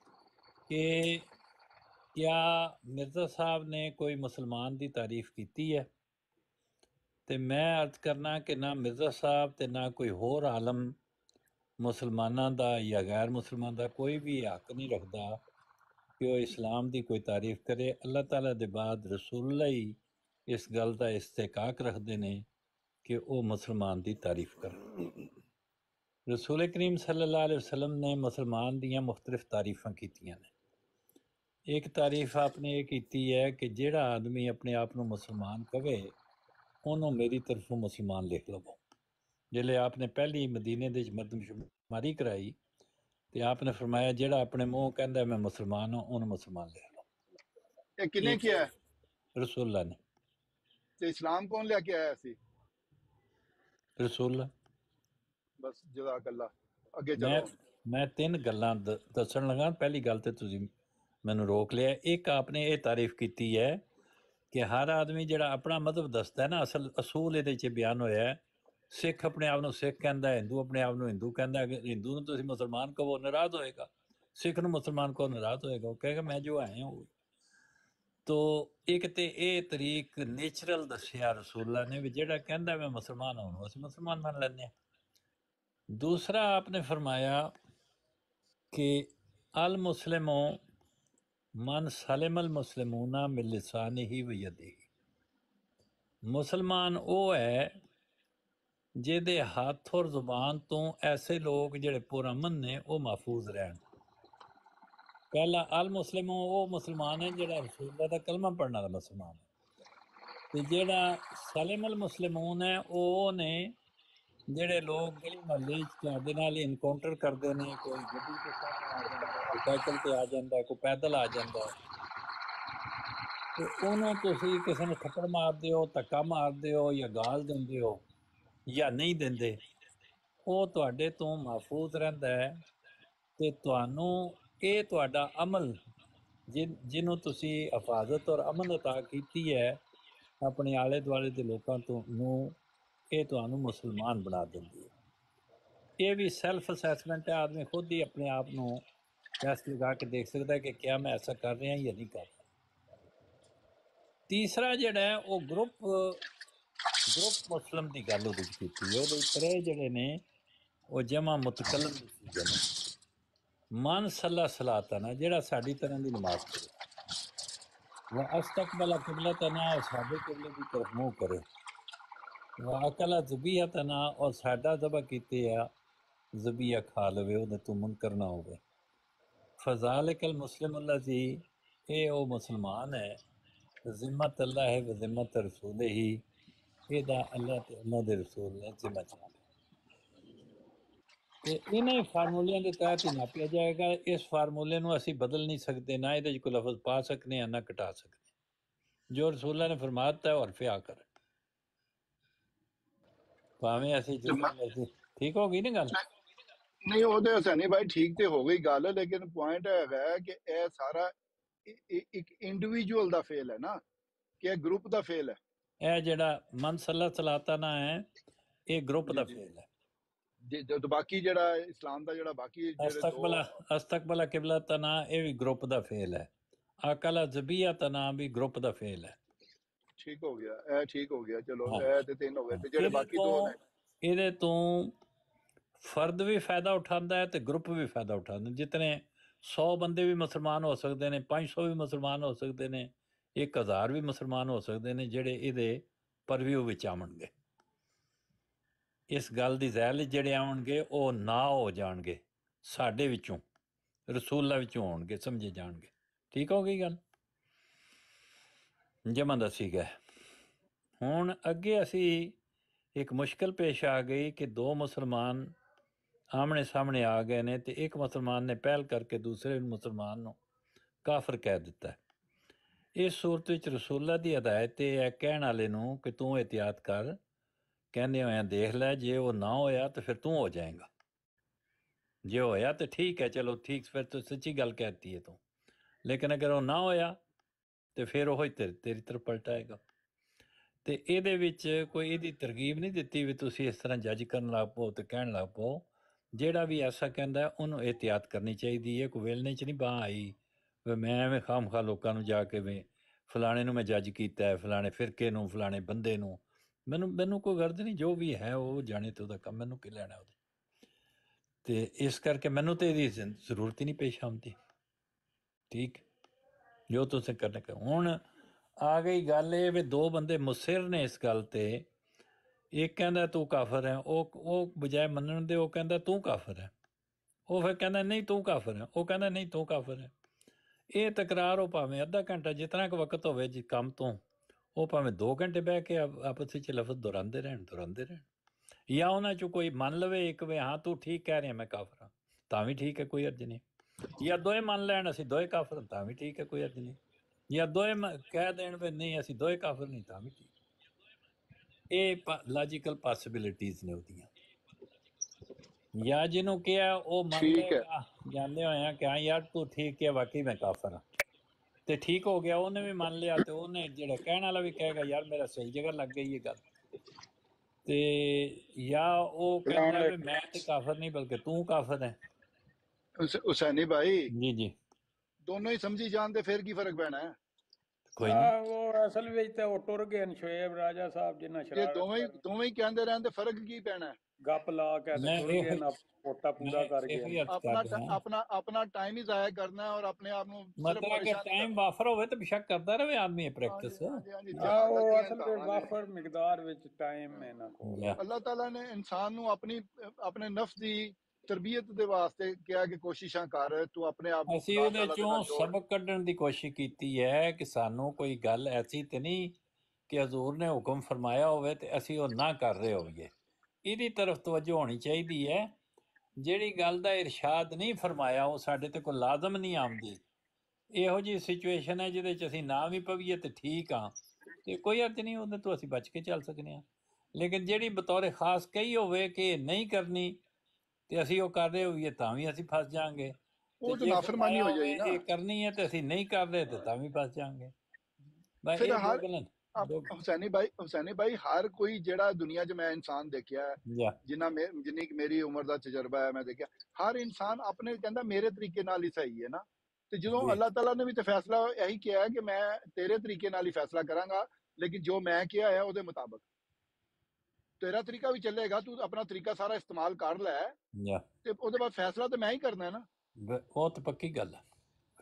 Speaker 1: ਕਿ ਕਿਆ ਮਿਰਜ਼ਾ ਸਾਹਿਬ ਨੇ ਕੋਈ ਮੁਸਲਮਾਨ ਦੀ ਤਾਰੀਫ ਕੀਤੀ ਹੈ? ਤੇ ਮੈਂ ਅਰਜ਼ ਕਰਨਾ ਕਿ ਨਾ ਮਿਰਜ਼ਾ ਸਾਹਿਬ ਤੇ ਨਾ ਕੋਈ ਹੋਰ ਆਲਮ ਮੁਸਲਮਾਨਾਂ ਦਾ ਜਾਂ ਗੈਰ ਮੁਸਲਮਾਨ ਦਾ ਕੋਈ ਵੀ ਹੱਕ ਨਹੀਂ ਰੱਖਦਾ ਕਿ ਉਹ ਇਸਲਾਮ ਦੀ ਕੋਈ ਤਾਰੀਫ ਕਰੇ। ਅੱਲਾਹ ਤਾਲਾ ਦੇ ਬਾਅਦ ਰਸੂਲullah ਹੀ ਇਸ ਗੱਲ ਦਾ ਇਸਤਿਕਾਕ ਰੱਖਦੇ ਨੇ ਕਿ ਉਹ ਮੁਸਲਮਾਨ ਦੀ ਤਾਰੀਫ ਕਰਨ। ਰਸੂਲ ਕਰੀਮ ਸੱਲੱਲਾਹੁ ਅਲੈहि ਵਸੱਲਮ ਨੇ ਮੁਸਲਮਾਨ ਦੀਆਂ ਮੁਖਤਲਿਫ ਤਾਰੀਫਾਂ ਕੀਤੀਆਂ ਨੇ। ਇੱਕ ਤਾਰੀਫ ਆਪਨੇ ਇਹ ਕੀਤੀ ਹੈ ਕਿ ਜਿਹੜਾ ਆਦਮੀ ਆਪਣੇ ਆਪ ਨੂੰ ਮੁਸਲਮਾਨ ਕਵੇ ਉਹਨੂੰ ਮੇਰੀ ਤਰਫੋਂ ਮੁਸਲਮਾਨ ਲਿਖ ਲਵੋ। ਜਿਲੇ ਆਪਨੇ ਪਹਿਲੀ ਮਦੀਨੇ ਦੇ ਵਿੱਚ ਮਰਦਮਸ਼ੁਮਾਰੀ ਕਰਾਈ ਤੇ ਆਪਨੇ ਫਰਮਾਇਆ ਜਿਹੜਾ ਆਪਣੇ ਮੂੰਹ ਕਹਿੰਦਾ ਮੈਂ ਮੁਸਲਮਾਨ ਹਾਂ ਉਹਨੂੰ ਮੁਸਲਮਾਨ ਲਿਖ ਲਓ।
Speaker 7: ਇਹ ਕਿਹਨੇ ਕਿਹਾ?
Speaker 1: ਰਸੂਲullah ਨੇ।
Speaker 7: ਤੇ ਇਸਲਾਮ ਕੌਣ ਲੈ ਕੇ ਆਇਆ ਸੀ?
Speaker 1: ਰਸੂਲullah।
Speaker 7: ਬਸ ਜਜ਼ਾਕ ਅੱਲਾ। ਅੱਗੇ
Speaker 1: ਮੈਂ
Speaker 7: ਚਲੋ।
Speaker 1: ਮੈਂ ਤਿੰਨ ਗੱਲਾਂ ਦ- ਦੱਸਣ ਲੱਗਾ। ਪਹਿਲੀ ਗੱਲ ਤੇ ਤੁਸੀਂ ਮੈਨੂੰ ਰੋਕ ਲਿਆ। ਇੱਕ ਆਪਨੇ ਇਹ ਤਾਰੀਫ ਕੀਤੀ ਹੈ ਕਿ ਹਰ ਆਦਮੀ ਜਿਹੜਾ ਆਪਣਾ ਮਜ਼ਹਬ ਦੱਸਦਾ ਨਾ, ਅਸਲ ਅਸੂਲ ਇਹਦੇ 'ਚ ਬਿਆਨ ਹੋਇਆ ਹੈ। ਸਿੱਖ ਆਪਣੇ ਆਪ ਨੂੰ ਸਿੱਖ ਕਹਿੰਦਾ, ਹਿੰਦੂ ਆਪਣੇ ਆਪ ਨੂੰ ਹਿੰਦੂ ਕਹਿੰਦਾ। ਅਗਰ ਹਿੰਦੂ ਨੂੰ ਤੁਸੀਂ ਮੁਸਲਮਾਨ ਕਹੋ ਨਾਰਾਜ਼ ਹੋਏਗਾ, ਸਿੱਖ ਨੂੰ ਮੁਸਲਮਾਨ ਕਹੋ ਨਾਰਾਜ਼ ਹੋਏਗਾ। ਉਹ ਕਹੇਗਾ ਮੈਂ ਜੋ ਆਇਆ ਉਹ। ਤੋ ਇੱਕ ਤੇ ਇਹ ਤਰੀਕ ਨੇਚਰਲ ਦੱਸਿਆ ਰਸੂਲullah ਨੇ ਵੀ ਜਿਹੜਾ ਕਹਿੰਦਾ ਮੈਂ ਮੁਸਲਮਾਨ ਹਾਂ ਅਸੀਂ ਮੁਸਲਮਾਨ ਮੰਨ ਲੈਂਦੇ ਹਾਂ। दूसरा आपने फरमाया कि अल मुस्लिमो मन सलिमल मुस्लिमूना मिन लिसानिही व यदिही। मुसलमान वो है जिहदे हथ और जुबान तो ऐसे लोग जिहड़े पुरअमन ने वो महफूज रहन। पहला अल मुस्लिमो वो मुसलमान है जिहड़ा रसूलullah दा कलमा पढ़ने वाला मुसलमान है, ते जिहड़ा सलिमल मुस्लिमून है वो ने ਜਿਹੜੇ ਲੋਕ ਗਲੀ ਮਹੱਲੇ 'ਚ ਤੁਹਾਡੇ ਨਾਲ ਇਨਕਾਊਂਟਰ ਕਰਦੇ ਨੇ, ਕੋਈ ਗੱਡੀ ਤੇ ਆ ਜਾਂਦਾ, ਕੋਈ ਸਾਈਕਲ ਤੇ ਆ ਜਾਂਦਾ, ਕੋਈ ਪੈਦਲ ਆ ਜਾਂਦਾ, ਤੇ ਉਹਨੂੰ ਤੁਸੀਂ ਕਿਸੇ ਨੂੰ ਥੱਪੜ ਮਾਰਦੇ ਹੋ, ਧੱਕਾ ਮਾਰਦੇ ਹੋ ਜਾਂ ਗਾਲ ਦਿੰਦੇ ਹੋ ਜਾਂ ਨਹੀਂ ਦਿੰਦੇ, ਉਹ ਤੁਹਾਡੇ ਤੋਂ ਮਹਿਫੂਜ਼ ਰਹਿੰਦਾ ਹੈ। ਤੇ ਤੁਹਾਨੂੰ ਇਹ ਤੁਹਾਡਾ ਅਮਲ ਜਿ ਜਿਹਨੂੰ ਤੁਸੀਂ ਹਿਫਾਜ਼ਤ ਔਰ ਅਮਨ ਅਤਾ ਕੀਤੀ ਹੈ ਆਪਣੇ ਆਲੇ ਦੁਆਲੇ ਦੇ ਲੋਕਾਂ ਤੋਂ ਨੂੰ, ਇਹ ਤੁਹਾਨੂੰ ਮੁਸਲਮਾਨ ਬਣਾ ਦਿੰਦੀ ਹੈ। ਇਹ ਵੀ ਸੈਲਫ ਅਸੈਸਮੈਂਟ ਹੈ। ਆਦਮੀ ਖੁਦ ਹੀ ਆਪਣੇ ਆਪ ਨੂੰ ਟੈਸਟ ਲਗਾ ਕੇ ਦੇਖ ਸਕਦਾ ਕਿ ਕਿਆ ਮੈਂ ਐਸਾ ਕਰ ਰਿਹਾ ਜਾਂ ਨਹੀਂ ਕਰ ਰਿਹਾ। ਤੀਸਰਾ ਜਿਹੜਾ ਹੈ ਉਹ ਗਰੁੱਪ ਗਰੁੱਪ ਮੁਸਲਮ ਦੀ ਗੱਲ ਉਹਦੇ ਵਿੱਚ ਕੀਤੀ ਹੈ। ਉਹਦੇ ਉੱਤੇ ਜਿਹੜੇ ਨੇ ਉਹ ਜਮਾ ਮੁਤਕਲਮ ਦੀ ਚੀਜ਼ਾਂ ਨੇ। ਮਨ ਸੱਲਾ ਸਲਾਤਾ ਨਾ ਜਿਹੜਾ ਸਾਡੀ ਤਰ੍ਹਾਂ ਦੀ ਨਮਾਜ਼ ਪੜ੍ਹੇ, वअस्तकबल क़िबलतना और सादे किबले की तरफ मुंह करे वअकला ज़बियतना और साडा ज़बह कीते आ ज़बिया खा लवे ਉਹਦੇ ਤੋਂ ਮੁਨਕਰ ਨਾ ਹੋਵੇ फज़ालिकल मुस्लिम अल्लज़ी ए ओ मुसलमान है ज़िम्मत अल्लाह है व ज़िम्मत रसूल ही ਇਹਦਾ ਅੱਲਾਹ ਤੇ ਉਹਨਾਂ ਦੇ ਰਸੂਲ ਨੇ ਜ਼ਿੰਮਾ ਚੁੱਕਿਆ ਤੇ ਇਹਨਾਂ ਫਾਰਮੂਲਿਆਂ ਦੇ ਤਹਿਤ ਹੀ ਨਾਪਿਆ ਜਾਏਗਾ। ਇਸ ਫਾਰਮੂਲੇ ਨੂੰ ਅਸੀਂ ਬਦਲ ਨਹੀਂ ਸਕਦੇ, ਨਾ ਇਹਦੇ 'ਚ ਕੋਈ ਲਫ਼ਜ਼ ਪਾ ਸਕਦੇ ਹਾਂ ਨਾ ਘਟਾ ਸਕਦੇ। ਜੋ ਰਸੂਲਾਂ ਨੇ ਫਰਮਾ ਦਿੱਤਾ ਹੈ ਹਰਫ ਆਕਰ ਭਾਵੇਂ ਅਸੀਂ ਜਿੰਨਾ ਮਰਜ਼ੀ। ਠੀਕ ਹੋ ਗਈ ਨਾ ਗੱਲ?
Speaker 7: ਨਹੀਂ ਉਹਦੇ ਹਸੈਨੀ ਭਾਈ ਠੀਕ ਤੇ ਹੋ ਗਈ ਗੱਲ, ਲੇਕਿਨ ਪੁਆਇੰਟ ਹੈਗਾ ਕਿ ਇਹ ਸਾਰਾ ਇੱਕ ਇੰਡੀਵਿਜੂਅਲ ਦਾ ਫੇਲ ਹੈ ਨਾ, ਕਿ ਇਹ ਗਰੁੱਪ ਦਾ ਫੇਲ ਹੈ।
Speaker 1: ਇਹ ਜਿਹੜਾ ਮਨ ਸੱਲਾ ਸਲਾਤਾ ਨਾ ਹੈ ਇਹ ਗਰੁੱਪ ਦਾ ਫੇਲ ਹੈ।
Speaker 7: ਤੇ ਬਾਕੀ ਜਿਹੜਾ ਇਸਲਾਮ ਦਾ ਜਿਹੜਾ ਬਾਕੀ ਜਿਹੜੇ
Speaker 1: ਅਸਤਕਬਲਾ ਅਸਤਕਬਲਾ ਕਿਬਲਾ ਤਨਾ ਇਹ ਵੀ ਗਰੁੱਪ ਦਾ ਫੇਲ ਹੈ। ਅਕਲਾ ਜ਼ਬੀਆ ਤਨਾ ਵੀ ਗਰੁੱਪ ਦਾ ਫੇਲ ਹੈ।
Speaker 7: ਠੀਕ ਹੋ ਗਿਆ, ਇਹ ਠੀਕ ਹੋ ਗਿਆ। ਚਲੋ ਇਹ ਤੇ ਤਿੰਨ ਹੋ ਗਏ ਤੇ ਜਿਹੜੇ ਬਾਕੀ ਦੋ ਨੇ
Speaker 1: ਇਹਦੇ ਤੋਂ ਫਰਦ ਵੀ ਫਾਇਦਾ ਉਠਾਉਂਦਾ ਹੈ ਤੇ ਗਰੁੱਪ ਵੀ ਫਾਇਦਾ ਉਠਾਉਂਦਾ। ਜਿਤਨੇ ਸੌ ਬੰਦੇ ਵੀ ਮੁਸਲਮਾਨ ਹੋ ਸਕਦੇ ਨੇ, ਪੰਜ ਸੌ ਵੀ ਮੁਸਲਮਾਨ ਹੋ ਸਕਦੇ ਨੇ, ਇੱਕ ਹਜ਼ਾਰ ਵੀ ਮੁਸਲਮਾਨ ਹੋ ਸਕਦੇ ਨੇ ਜਿਹੜੇ ਇਹਦੇ ਪਰਵਿਊ ਵਿੱਚ ਆਉਣਗੇ। ਇਸ ਗੱਲ ਦੀ ਜ਼ੈਲ ਜਿਹੜੇ ਆਉਣਗੇ ਉਹ ਨਾ ਹੋ ਜਾਣਗੇ ਸਾਡੇ ਵਿੱਚੋਂ, ਰਸੂਲਾਂ ਵਿੱਚੋਂ ਆਉਣਗੇ, ਸਮਝੇ ਜਾਣਗੇ। ਠੀਕ ਹੋ ਗਈ ਗੱਲ? ਜਮਾ ਦੱਸੀ ਗਏ। ਹੁਣ ਅੱਗੇ ਅਸੀਂ ਇੱਕ ਮੁਸ਼ਕਿਲ ਪੇਸ਼ ਆ ਗਈ ਕਿ ਦੋ ਮੁਸਲਮਾਨ ਆਮਣੇ ਸਾਹਮਣੇ ਆ ਗਏ ਨੇ ਤੇ ਇੱਕ ਮੁਸਲਮਾਨ ਨੇ ਪਹਿਲ ਕਰਕੇ ਦੂਸਰੇ ਮੁਸਲਮਾਨ ਨੂੰ ਕਾਫਰ ਕਹਿ ਦਿੱਤਾ। ਇਸ ਸੂਰਤ ਵਿੱਚ ਰਸੂਲਾਂ ਦੀ ਹਦਾਇਤ ਇਹ ਹੈ ਕਹਿਣ ਵਾਲੇ ਨੂੰ ਕਿ ਤੂੰ ਇਹਤਿਆਤ ਕਰ, ਕਹਿੰਦੇ ਹੋਇਆ ਦੇਖ ਲੈ, ਜੇ ਉਹ ਨਾ ਹੋਇਆ ਤਾਂ ਫਿਰ ਤੂੰ ਹੋ ਜਾਏਗਾ, ਜੇ ਹੋਇਆ ਤਾਂ ਠੀਕ ਹੈ, ਚਲੋ ਠੀਕ, ਫਿਰ ਤੂੰ ਸੱਚੀ ਗੱਲ ਕਹਿਤੀ ਹੈ ਤੂੰ, ਲੇਕਿਨ ਅਗਰ ਉਹ ਨਾ ਹੋਇਆ ਤੇ ਫਿਰ ਉਹ ਹੀ ਤੇਰੀ ਤੇਰੀ ਤਰਫ ਪਲਟਾਏਗਾ। ਤੇ ਇਹਦੇ ਵਿੱਚ ਕੋਈ ਇਹਦੀ ਤਰਗੀਬ ਨਹੀਂ ਦਿੱਤੀ ਵੀ ਤੁਸੀਂ ਇਸ ਤਰ੍ਹਾਂ ਜੱਜ ਕਰਨ ਲੱਗ ਪਓ ਤੇ ਕਹਿਣ ਲੱਗ ਪਓ। ਜਿਹੜਾ ਵੀ ਐਸਾ ਕਹਿੰਦਾ ਉਹਨੂੰ ਇਹਤਿਆਤ ਕਰਨੀ ਚਾਹੀਦੀ ਹੈ। ਕੋਈ ਵੇਲਣੇ 'ਚ ਨਹੀਂ ਬਾਂਹ ਆਈ ਵੀ ਮੈਂ ਐਵੇਂ ਖਾਮ ਖਾ ਲੋਕਾਂ ਨੂੰ ਜਾ ਕੇ ਵੇ ਫਲਾਣੇ ਨੂੰ ਮੈਂ ਜੱਜ ਕੀਤਾ ਹੈ, ਫਲਾਣੇ ਫਿਰਕੇ ਨੂੰ, ਫਲਾਣੇ ਬੰਦੇ ਨੂੰ। ਮੈਨੂੰ ਮੈਨੂੰ ਕੋਈ ਗਰਜ਼ ਨਹੀਂ, ਜੋ ਵੀ ਹੈ ਉਹ ਜਾਣੇ ਤੇ ਉਹਦਾ ਕੰਮ, ਮੈਨੂੰ ਕੀ ਲੈਣਾ ਉਹਦੇ। ਤੇ ਇਸ ਕਰਕੇ ਮੈਨੂੰ ਤੇ ਇਹਦੀ ਜ਼ਰੂਰਤ ਹੀ ਨਹੀਂ ਪੇਸ਼ ਆਉਂਦੀ। ਠੀਕ, ਜੋ ਤੁਸੀਂ ਕਰਨਾ ਕਰੋ। ਹੁਣ ਆ ਗਈ ਗੱਲ ਇਹ ਵੀ ਦੋ ਬੰਦੇ ਮੁਸਿਰ ਨੇ ਇਸ ਗੱਲ ਤੇ। ਇੱਕ ਕਹਿੰਦਾ ਤੂੰ ਕਾਫਰ ਹੈ, ਉਹ ਉਹ ਬਜਾਏ ਮੰਨਣ ਦੇ ਉਹ ਕਹਿੰਦਾ ਤੂੰ ਕਾਫਰ ਹੈ। ਉਹ ਫਿਰ ਕਹਿੰਦਾ ਨਹੀਂ ਤੂੰ ਕਾਫਰ ਹੈ, ਉਹ ਕਹਿੰਦਾ ਨਹੀਂ ਤੂੰ ਕਾਫਰ ਹੈ। ਇਹ ਤਕਰਾਰ ਉਹ ਭਾਵੇਂ ਅੱਧਾ ਘੰਟਾ ਜਿਤਨਾ ਕੁ ਵਕਤ ਹੋਵੇ ਜੀ ਕੰਮ ਤੋਂ, ਉਹ ਭਾਵੇਂ ਦੋ ਘੰਟੇ ਬਹਿ ਕੇ ਆਪਸ ਵਿੱਚ ਲਫ਼ਜ਼ ਦੁਹਰਾਉਂਦੇ ਰਹਿਣ ਦੁਹਰਾਉਂਦੇ ਰਹਿਣ ਜਾਂ ਉਹਨਾਂ 'ਚੋਂ ਕੋਈ ਮੰਨ ਲਵੇ ਇੱਕ ਵੇ ਹਾਂ ਤੂੰ ਠੀਕ ਕਹਿ ਰਿਹਾ ਮੈਂ ਕਾਫਰ ਹਾਂ, ਤਾਂ ਵੀ ਠੀਕ ਹੈ, ਕੋਈ ਅਰਜ਼ ਨਹੀਂ। ਜਾਂ ਦੋਏ ਮੰਨ ਲੈਣ ਅਸੀਂ ਦੋਏ ਕਾਫਰ ਹਾਂ, ਤਾਂ ਵੀ ਠੀਕ ਹੈ, ਕੋਈ ਅਰਜ਼ ਨਹੀਂ। ਜਾਂ ਦੋਏ ਕਹਿ ਦੇਣ ਵੀ ਨਹੀਂ ਅਸੀਂ ਦੋਏ ਕਾਫਰ ਨਹੀਂ, ਤਾਂ ਵੀ ਠੀਕ। ਇਹ ਲੌਜੀਕਲ ਪੋਸੀਬਿਲਿਟੀਜ਼ ਨੇ ਉਹਦੀਆਂ। ਜਾਂ ਜਿਹਨੂੰ ਕਿਹਾ ਉਹ ਮੰਨ ਲਏਗਾ ਜਾਂਦੇ ਹੋਇਆ ਕਿ ਹਾਂ ਯਾਰ ਤੂੰ ਠੀਕ ਹੈ, ਵਾਕਈ ਮੈਂ ਕਾਫਰ ਹਾਂ, ਤੇ ਠੀਕ ਹੋ ਗਿਆ, ਉਹਨੇ ਵੀ ਮੰਨ ਲਿਆ। ਤੇ ਉਹਨੇ ਜਿਹੜਾ ਕਹਿਣ ਵਾਲਾ ਵੀ ਕਹੇਗਾ ਯਾਰ ਮੇਰਾ ਸਹੀ ਜਗ੍ਹਾ ਲੱਗ ਗਈ ਇਹ ਗੱਲ। ਤੇ ਜਾਂ ਉਹ ਕਹਿੰਦਾ ਵੀ ਮੈਂ ਤੇ ਕਾਫਰ ਨਹੀਂ ਬਲਕਿ ਤੂੰ ਕਾਫਰ ਹੈ।
Speaker 7: ਹੁਸੈਨੀ ਭਾਈ
Speaker 1: ਜੀ ਜੀ,
Speaker 7: ਦੋਨੋਂ ਹੀ ਸਮਝੀ ਜਾਣ ਤੇ ਫਿਰ ਕੀ ਫਰਕ ਪੈਣਾ ਹੈ?
Speaker 1: ਕੋਈ ਨਹੀਂ,
Speaker 8: ਉਹ ਅਸਲ ਵਿੱਚ ਤਾਂ ਉਹ ਟੁਰ ਗਏ ਨੇ ਸ਼ੁਏਬ ਰਾਜਾ ਸਾਹਿਬ ਜਿੰਨਾ ਸ਼ਰਾਰਤ
Speaker 7: ਦੋਵੇਂ ਦੋਵੇਂ ਹੀ ਕਹਿੰਦੇ ਰਹਿਣ ਤੇ ਫਰਕ ਕੀ ਪੈਣਾ?
Speaker 8: ਗੱਪ ਲਾ ਕੇ ਤੇ ਟੁਰ ਗਏ ਨਾ, ਕੋਟਾ ਪੂਰਾ ਕਰ ਗਏ।
Speaker 7: ਆਪਣਾ ਆਪਣਾ ਆਪਣਾ ਟਾਈਮ ਹੀ ਜ਼ਾਇਆ ਕਰਨਾ ਔਰ ਆਪਣੇ ਆਪ ਨੂੰ
Speaker 1: ਮਤਲਬ ਕਿ ਟਾਈਮ ਵਾਫਰ ਹੋਵੇ ਤਾਂ ਬੇਸ਼ੱਕ ਕਰਦਾ ਰਹੇ ਆਦਮੀ ਪ੍ਰੈਕਟਿਸ।
Speaker 8: ਉਹ ਅਸਲ ਵਿੱਚ ਵਾਫਰ ਮਿਕਦਾਰ ਵਿੱਚ ਟਾਈਮ ਹੈ ਨਾ ਕੋਲ।
Speaker 7: ਅੱਲਾਹ ਤਾਲਾ ਨੇ ਇਨਸਾਨ ਨੂੰ ਆਪਣੀ ਆਪਣੇ ਨਫਸ ਦੀ ਤਰਬੀਅਤ ਦੇ ਵਾਸਤੇ ਕਿਹਾ ਕਿ ਕੋਸ਼ਿਸ਼ਾਂ ਕਰ, ਤੂੰ ਆਪਣੇ ਆਪ ਨੂੰ।
Speaker 1: ਅਸੀਂ ਉਹਦੇ ਚੋਂ ਸਬਕ ਕੱਢਣ ਦੀ ਕੋਸ਼ਿਸ਼ ਕੀਤੀ ਹੈ ਕਿ ਸਾਨੂੰ ਕੋਈ ਗੱਲ ਐਸੀ ਤੇ ਨਹੀਂ ਕਿ ਹਜ਼ੂਰ ਨੇ ਹੁਕਮ ਫਰਮਾਇਆ ਹੋਵੇ ਤੇ ਅਸੀਂ ਉਹ ਨਾ ਕਰ ਰਹੇ ਹੋਈਏ। ਇਹਦੀ ਤਰਫ ਤਵੱਜੋ ਹੋਣੀ ਚਾਹੀਦੀ ਹੈ। ਜਿਹੜੀ ਗੱਲ ਦਾ ਇਰਸ਼ਾਦ ਨਹੀਂ ਫਰਮਾਇਆ ਉਹ ਸਾਡੇ ਤੇ ਕੋਈ ਲਾਜ਼ਮ ਨਹੀਂ ਆਉਂਦੀ। ਇਹੋ ਜਿਹੀ ਸਿਚੁਏਸ਼ਨ ਹੈ ਜਿਹਦੇ 'ਚ ਅਸੀਂ ਨਾ ਵੀ ਪਵੀਏ ਤੇ ਠੀਕ ਹਾਂ, ਤੇ ਕੋਈ ਅਰਜ਼ ਨਹੀਂ, ਉਹਦੇ ਤੋਂ ਅਸੀਂ ਬਚ ਕੇ ਚੱਲ ਸਕਦੇ ਹਾਂ। ਲੇਕਿਨ ਜਿਹੜੀ ਬਤੌਰ ਖਾਸ ਕਹੀ ਹੋਵੇ ਕਿ ਨਹੀਂ ਕਰਨੀ ਤੇ ਅਸੀਂ ਉਹ ਕਰ ਰਹੇ ਹੋਈਏ ਤਾਂ ਵੀ ਅਸੀਂ ਫਸ ਜਾਵਾਂਗੇ।
Speaker 7: ਉਹ ਤਾਂ ਨਾਫਰਮਾਨੀ ਹੋ ਜਾਏਗੀ ਨਾ।
Speaker 1: ਇਹ ਕਰਨੀ ਹੈ ਤੇ ਅਸੀਂ ਨਹੀਂ ਕਰ ਰਹੇ ਤੇ ਤਾਂ ਵੀ ਫਸ ਜਾਵਾਂਗੇ।
Speaker 7: ਫਿਰ ਹਰ ਹੁਸੈਨੀ ਭਾਈ ਹੁਸੈਨੀ ਭਾਈ ਹਰ ਕੋਈ ਜਿਹੜਾ ਦੁਨੀਆ 'ਚ ਮੈਂ ਇਨਸਾਨ ਦੇਖਿਆ, ਜਿੰਨਾ ਜਿੰਨੀ ਮੇਰੀ ਉਮਰ ਦਾ ਤਜਰਬਾ ਹੈ, ਮੈਂ ਦੇਖਿਆ ਹਰ ਇਨਸਾਨ ਆਪਣੇ ਕਹਿੰਦਾ ਮੇਰੇ ਤਰੀਕੇ ਨਾਲ ਹੀ ਸਹੀ ਹੈ ਨਾ। ਤੇ ਜਦੋਂ ਅੱਲਾਹ ਤਾਲਾ ਨੇ ਵੀ ਤੇ ਫੈਸਲਾ ਇਹੀ ਕਿਹਾ ਕਿ ਮੈਂ ਤੇਰੇ ਤਰੀਕੇ ਨਾਲ ਹੀ ਫੈਸਲਾ ਕਰਾਂਗਾ, ਲੇਕਿਨ ਜੋ ਮੈਂ ਕਿਹਾ ਹੈ ਉਹਦੇ ਮੁਤਾਬਕ ਤੇਰਾ ਤਰੀਕਾ ਵੀ ਚੱਲੇਗਾ। ਤੂੰ ਆਪਣਾ ਤਰੀਕਾ ਸਾਰਾ ਇਸਤੇਮਾਲ ਕਰ ਲੈ ਤੇ ਉਹਦੇ ਬਾਅਦ ਫੈਸਲਾ ਤੇ ਮੈਂ ਹੀ ਕਰਨਾ ਹੈ ਨਾ।
Speaker 1: ਉਹ ਤਾਂ ਪੱਕੀ ਗੱਲ ਹੈ,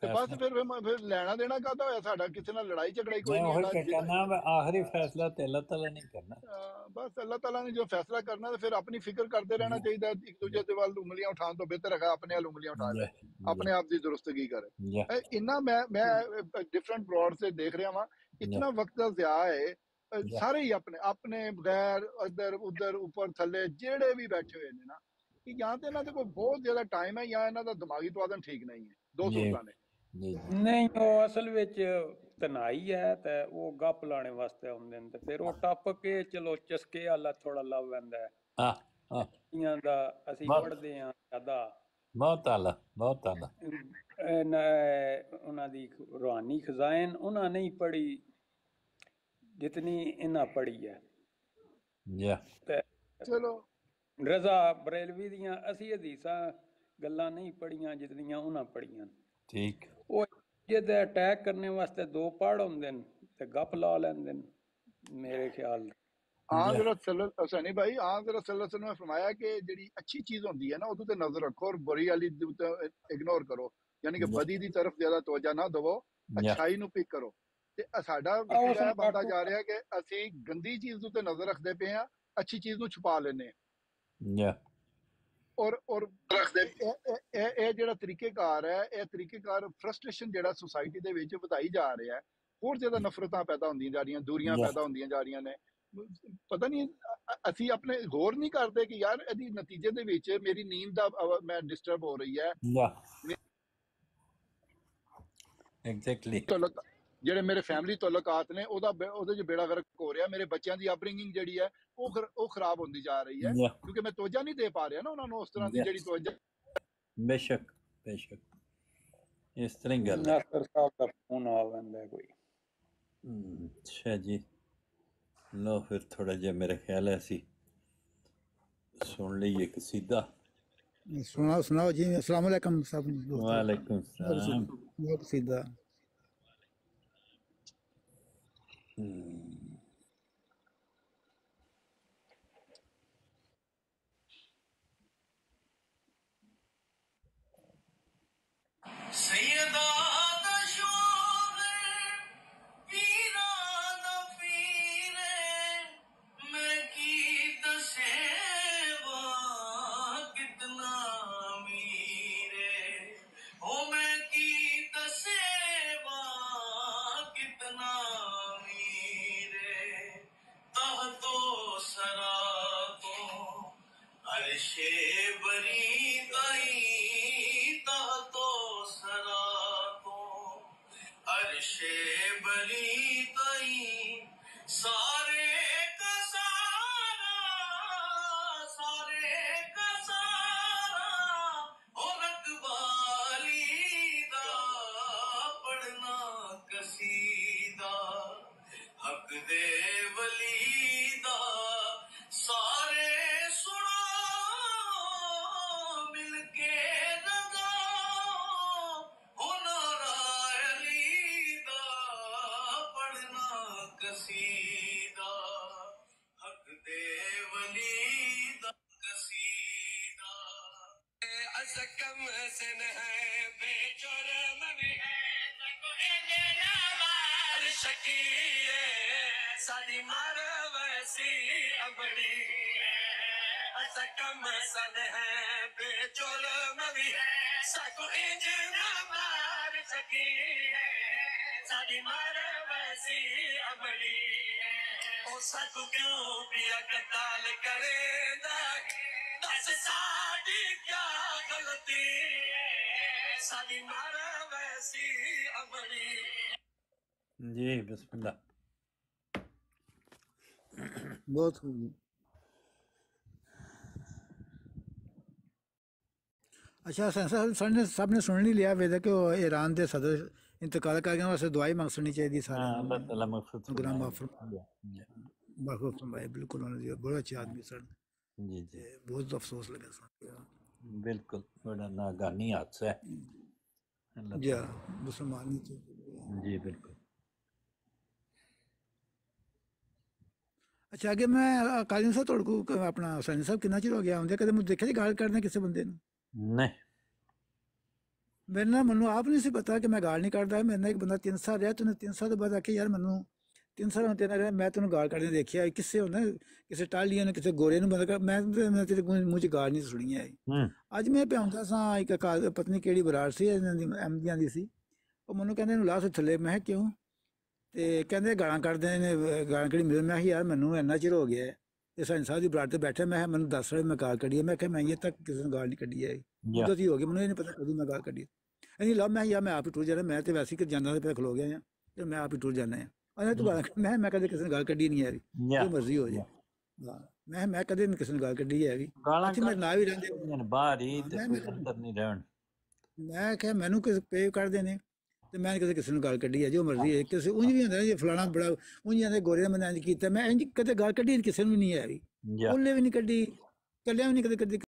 Speaker 7: ਤੇ ਬਸ ਫਿਰ ਫਿਰ ਲੈਣਾ ਦੇਣਾ ਕਾਹਦਾ ਹੋਇਆ ਸਾਡਾ, ਕਿਸੇ ਨਾਲ ਲੜਾਈ ਝਗੜਾ ਹੀ ਕੋਈ
Speaker 1: मैं
Speaker 7: ਨਹੀਂ
Speaker 1: वही
Speaker 7: ਹੈਗਾ।
Speaker 1: कहना आखिरी फैसला तो अल्लाह ताला नहीं करना।
Speaker 7: ਅਹ ਬਸ ਅੱਲਾਹ ਤਾਲਾ ਨੇ ਜੋ ਫੈਸਲਾ ਕਰਨਾ ਤੇ ਫਿਰ ਆਪਣੀ ਫਿਕਰ ਕਰਦੇ ਰਹਿਣਾ ਚਾਹੀਦਾ। ਇੱਕ ਦੂਜੇ ਦੇ ਵੱਲ ਉਂਗਲੀਆਂ ਉਠਾਉਣ ਤੋਂ ਬਿਹਤਰ ਹੈਗਾ ਆਪਣੇ ਵੱਲ ਉਂਗਲੀਆਂ ਉਠਾ ਲੈ, ਆਪਣੇ ਆਪ ਦੀ ਦੁਰੁਸਤਗੀ ਕਰੇ।
Speaker 1: Yeah.
Speaker 7: ਇਹ ਇੰਨਾ ਮੈਂ ਮੈਂ ਡਿਫਰੈਂਟ ਬ੍ਰੌਡ ਸੇ ਦੇਖ ਰਿਹਾ ਵਾਂ, ਇਤਨਾ ਵਕਤ ਦਾ ਜ਼ਾਇਆ ਹੈ। ਅਹ ਸਾਰੇ ਹੀ ਆਪਣੇ ਆਪਣੇ ਬਗੈਰ ਇੱਧਰ ਉੱਧਰ ਉੱਪਰ ਥੱਲੇ ਜਿਹੜੇ ਵੀ ਬੈਠੇ ਹੋਏ ਨੇ ਨਾ, ਕਿ ਜਾਂ ਤੇ ਇਹਨਾਂ ਦੇ ਕੋਲ ਬਹੁਤ ਜ਼ਿਆਦਾ ਟਾਈਮ ਹੈ ਜਾਂ ਇਹਨਾਂ ਦਾ ਦਿਮਾਗੀ ਤਵਾਜ਼ਨ ਠੀਕ ਨਹੀਂ ਹੈ। ਦੋ ਸੂਰਤਾਂ ਨੇ।
Speaker 8: ਨਹੀਂ ਉਹ ਅਸਲ ਵਿੱਚ ਤਨਾਈ ਹੈ ਤੇ ਉਹ ਗੱਪ ਲਾਣੇ ਵਾਸਤੇ ਆਉਂਦੇ ਨੇ ਤੇ ਫਿਰ ਉਹ ਟੱਪ ਕੇ ਚਲੋ ਚਸਕੇ ਵਾਲਾ ਥੋੜਾ ਲੱਭ ਲੈਂਦਾ ਹੈ।
Speaker 1: ਹਾਂ ਹਾਂ
Speaker 8: ਇਹਨਾਂ ਦਾ ਅਸੀਂ ਪੜ੍ਹਦੇ ਹਾਂ ਜ਼ਿਆਦਾ,
Speaker 1: ਬਹੁਤ ਆਲਾ ਬਹੁਤ ਆਲਾ
Speaker 8: ਉਹਨਾਂ ਦੀ ਰੂਹਾਨੀ ਖਜ਼ਾਇਨ ਉਹਨਾਂ ਨਹੀਂ ਪੜ੍ਹੀ ਜਿਤਨੀ ਇਹਨਾਂ ਪੜ੍ਹੀ ਹੈ।
Speaker 1: ਯਾ
Speaker 8: ਤੇ
Speaker 7: ਚਲੋ
Speaker 8: ਰਜ਼ਾ ਬਰੇਲਵੀ ਦੀਆਂ ਅਸੀਂ ਹਦੀਸਾਂ ਗੱਲਾਂ ਨਹੀਂ ਪੜ੍ਹੀਆਂ ਜਿਤਨੀਆਂ ਉਹਨਾਂ ਪੜ੍ਹੀਆਂ।
Speaker 1: ਠੀਕ।
Speaker 8: ਉਹ ਜਿਹਦੇ ਅਟੈਕ ਕਰਨੇ ਵਾਸਤੇ ਦੋ ਪੜ ਹੁੰਦੇ ਨੇ ਤੇ ਗੱਪ ਲਾ ਲੈਂਦੇ ਨੇ ਮੇਰੇ ਖਿਆਲ।
Speaker 7: हाँ हज़रत सल्लल्लाहु भाई हाँ हज़रत सल्लल्लाहु अलैहि वसल्लम ने फरमाया कि ਜਿਹੜੀ अच्छी चीज होती है ना ਉਹਦੇ ਤੇ ਨਜ਼ਰ ਰੱਖੋ और बुरी वाली इग्नोर करो, यानी कि बदी ਦੀ तरफ ਜ਼ਿਆਦਾ ਤਵੱਜਾ ਨਾ ਦਿਵੋ, ਅੱਛਾਈ ਨੂੰ ਪਿਕ ਕਰੋ। ਤੇ ਸਾਡਾ ਵਸੀਲਾ ਬਣਦਾ ਜਾ ਰਿਹਾ ਕਿ ਅਸੀਂ ਗੰਦੀ ਚੀਜ਼ ਉੱਤੇ ਨਜ਼ਰ ਰੱਖਦੇ ਪਏ ਆ, ਅੱਛੀ ਚੀਜ਼ ਨੂੰ ਛੁਪਾ ਲੈਨੇ ਆ।
Speaker 1: ਯਾ
Speaker 7: ਔਰ ਔਰ ਰੱਖਦੇ ਇਹ ਇਹ ਜਿਹੜਾ ਤਰੀਕੇਕਾਰ ਹੈ, ਇਹ ਤਰੀਕੇਕਾਰ ਫਰਸਟ੍ਰੇਸ਼ਨ ਜਿਹੜਾ ਸੁਸਾਇਟੀ ਦੇ ਵਿੱਚ ਵਧਾਈ ਜਾ ਰਿਹਾ ਹੈ। ਹੋਰ ਜ਼ਿਆਦਾ ਨਫ਼ਰਤਾਂ ਪੈਦਾ ਹੁੰਦੀਆਂ ਜਾ ਰਹੀਆਂ, ਦੂਰੀਆਂ ਪੈਦਾ ਹੁੰਦੀਆਂ ਜਾ ਰਹੀਆਂ ਨੇ। ਪਤਾ ਨਹੀਂ ਅਸੀਂ ਆਪਣੇ ਗੌਰ ਨਹੀਂ ਕਰਦੇ ਕਿ ਯਾਰ ਇਹਦੀ ਨਤੀਜੇ ਦੇ ਵਿੱਚ ਮੇਰੀ ਨੀਂਦ ਦਾ ਮੈਂ ਡਿਸਟਰਬ ਹੋ ਰਹੀ ਹੈ।
Speaker 1: ਐਗਜ਼ੈਕਟਲੀ।
Speaker 7: ਜਿਹੜੇ ਮੇਰੇ ਫੈਮਿਲੀ ਤਾਲੁਕਾਤ ਨੇ ਉਹਦਾ ਉਹਦੇ 'ਚ ਬੇੜਾ ਗਰਕ ਹੋ ਰਿਹਾ। ਮੇਰੇ ਬੱਚਿਆਂ ਦੀ ਅਪਬ੍ਰਿੰਗਿੰਗ ਜਿਹੜੀ ਹੈ ਉਹ ਉਹ ਖਰਾਬ ਹੁੰਦੀ ਜਾ ਰਹੀ ਹੈ ਕਿਉਂਕਿ ਮੈਂ ਤਵੱਜਾ ਨਹੀਂ ਦੇ ਪਾ ਰਿਹਾ ਨਾ ਉਹਨਾਂ ਨੂੰ ਉਸ ਤਰ੍ਹਾਂ ਦੀ ਜਿਹੜੀ ਤਵੱਜਾ।
Speaker 1: ਬੇਸ਼ੱਕ ਬੇਸ਼ੱਕ ਇਸ ਤਰ੍ਹਾਂ ਹੀ ਗੱਲ ਹੈ।
Speaker 8: ਨਾਸਰ ਸਾਹਿਬ ਦਾ ਫੋਨ ਆ ਜਾਂਦਾ ਕੋਈ।
Speaker 1: ਅੱਛਾ ਜੀ ਲੋ ਫਿਰ ਥੋੜਾ ਜਿਹਾ ਮੇਰੇ ਖਿਆਲ ਹੈ ਅਸੀਂ ਸੁਣ ਲਈਏ ਕਸੀਦਾ।
Speaker 4: ਸੁਣਾਓ ਸੁਣਾਓ ਜੀ। अस्सलाम वालेकुम सब।
Speaker 1: वालेकुम सलाम।
Speaker 4: वो कसीदा
Speaker 9: सैयदा दा शोर पीरा दा पीर मैं की दसेवा कितना मीरे ओ मैं की दसेवा कितना मीरे तह तो सरा तो अर्शे बरी ताई तह तो सरा तो अर्शे बरी ताई सारे का सारा सारे का सारा ओ रकबाली दा पढ़ना कसीदा हक दे वली दा सारे सुनो मिलके लगाओ हो नारायली दा पढ़ना कसीदा हक दे वली दा कसीदा अज़कम हसन है बेजुर्म भी है तको ए नवार शकी है साडी मार वैसी अबड़ी है अज़कम हसन है बेजुर्म भी है सको इंज नवार शकी है साडी मार वैसी अबड़ी है ओ सको क्यों पिया कताल करेंदा दस साडी क्या गलती है साडी मार वैसी अबड़ी।
Speaker 1: जी बिस्मिल्लाह।
Speaker 4: बहुत अच्छा साहब सब ने सुन नहीं लिया वेदा कि ईरान के सदर इंतकाल कर गए वास्ते दुआई मंग सुननी चाहिए सारे।
Speaker 1: अल्लाह ताला मकसद
Speaker 4: गुनाह माफ माफ फरमाए। बिल्कुल उन्होंने बहुत अच्छे आदमी सर।
Speaker 1: जी जी
Speaker 4: बहुत अफसोस लगा सुन के।
Speaker 1: बिल्कुल बड़ा नागानी हादसा है।
Speaker 4: जी मुसलमान
Speaker 1: जी बिल्कुल।
Speaker 4: अच्छा अगे मैं काजी साहब थोड़े को अपना सैनी साहब कितना चिर हो गया आंदे कदे मुझे देखा जी गाल करने किसी बंदे ने
Speaker 1: नहीं
Speaker 10: ਮੇਰੇ ਨਾਲ ਮੈਨੂੰ ਆਪ ਨਹੀਂ ਸੀ ਪਤਾ ਕਿ ਮੈਂ ਗਾਲ ਨਹੀਂ ਕੱਢਦਾ। ਮੇਰੇ ਨਾਲ ਇੱਕ ਬੰਦਾ ਤਿੰਨ ਸਾਲ ਰਿਹਾ, ਤੈਨੂੰ ਤਿੰਨ ਸਾਲ ਤੋਂ ਬਾਅਦ ਆਖਿਆ ਯਾਰ ਮੈਨੂੰ ਤਿੰਨ ਸਾਲ ਹੋ ਤੇਰੇ ਨਾਲ ਮੈਂ ਤੈਨੂੰ ਗਾਲ ਕੱਢਦੇ ਦੇਖਿਆ ਕਿਸੇ ਹੁੰਦਾ ਕਿਸੇ ਟਾਲੀਆਂ ਨੂੰ ਕਿਸੇ ਗੋਰੇ ਨੂੰ ਬੰਦਾ ਮੈਂ ਮੈਂ ਤੇਰੇ ਮੂੰਹ 'ਚ ਗਾਲ ਨਹੀਂ ਸੁਣੀ ਹੈ। ਅੱਜ ਮੈਂ ਪਿਆਉਂਦਾ ਸਾਂ ਇੱਕ ਪਤਨੀ ਕਿਹੜੀ ਬਰਾੜ ਸੀ ਇਹਨਾਂ ਦੀ ਐਮਦੀਆਂ ਦੀ ਸੀ, ਉਹ ਮੈਨੂੰ ਕਹਿੰਦੇ ਇਹਨੂੰ ਲਾ ਸੋ ਥੱਲੇ। ਮੈਂ ਕਿਉਂ? ਤੇ ਕਹਿੰਦੇ ਗਾਲਾਂ ਕੱਢਦੇ ਨੇ, ਗਾਲਾਂ ਕਿਹੜੀ ਮਿਲ। ਮੈਂ ਯਾਰ ਮੈਨੂੰ ਇੰਨਾ ਚਿਰ ਹੋ ਗਿਆ ਤੇ ਸਾਈਂ ਸਾਹਿਬ ਦੀ ਬਰਾੜ ਤੇ ਬੈਠਾ, ਮੈਂ ਮੈਨੂੰ ਦੱਸ ਰਿਹਾ ਮੈਂ ਗਾਲ ਕੱਢੀ ਹੈ। ਮੈਂ ਕਿਹਾ ਮੈਂ ਇਹ ਤੱਕ ਕਿਸੇ ਨੂੰ ਗਾਲ ਨਹੀਂ ਕੱਢੀ ਹੈ, ਉਦੋਂ ਦੀ ਹੋ ਗਈ ਮੈਨੂੰ ਇਹ ਨਹੀਂ ਪਤਾ ਕਦੋਂ ਮੈਂ ਗਾਲ ਕੱਢੀ। ਨਹੀਂ ਲਾ ਮੈਂ ਯਾਰ ਮੈਂ ਆਪ ਹੀ ਟੁਰ ਜਾਣਾ, ਮੈਂ ਤੇ ਵੈਸੇ ਕਿ ਜਾਂਦਾ ਤੇ ਖਲੋ ਗਿਆ ਤੇ ਮੈਂ ਆਪ ਹੀ ਟੁਰ ਜਾਣਾ। ਅਰੇ ਤੂੰ ਗਾਲ ਮੈਂ ਮੈਂ ਕਦੇ ਕਿਸੇ ਨੇ ਗਾਲ ਕੱਢੀ ਨਹੀਂ ਯਾਰੀ, ਜੋ ਮਰਜ਼ੀ ਹੋ ਜਾਏ। ਮੈਂ ਮੈਂ ਕਦੇ ਨਹੀਂ ਕਿਸੇ ਨੇ ਗਾਲ ਕੱਢੀ ਹੈਗੀ।
Speaker 1: ਗਾਲਾਂ
Speaker 10: ਮੇਰੇ ਨਾਲ ਵੀ ਰਹਿੰਦੇ
Speaker 1: ਬਾਹਰ ਹੀ ਤੇ ਅੰਦਰ ਨਹੀਂ ਰਹਿਣ।
Speaker 10: ਮੈਂ ਕਿਹਾ ਮੈਨੂੰ ਕਿਸੇ ਪੇ ਕਰਦੇ ਨੇ ਤੇ ਮੈਂ ਕਿਸੇ ਕਿਸੇ ਨੂੰ ਗਾਲ ਕੱਢੀ ਹੈ, ਜੋ ਮਰਜ਼ੀ ਹੈ। ਕਿਸੇ ਉਂਝ ਵੀ ਹੁੰਦਾ ਜੇ ਫਲਾਣਾ ਬੜਾ ਉਂਝ ਜਾਂਦੇ ਗੋਰੇ ਨੇ ਮੈਂ ਇੰਝ ਕੀਤਾ, ਮੈਂ ਇੰਝ ਕਦੇ ਗਾਲ ਕੱਢੀ ਕਿਸੇ ਨੂੰ ਵੀ ਨਹੀਂ ਹੈਗੀ, ਉਹਲੇ ਵੀ ਨਹੀਂ ਕੱਢੀ, ਕੱਲਿਆਂ ਵੀ ਨਹੀਂ ਕਦੇ ਕਦੇ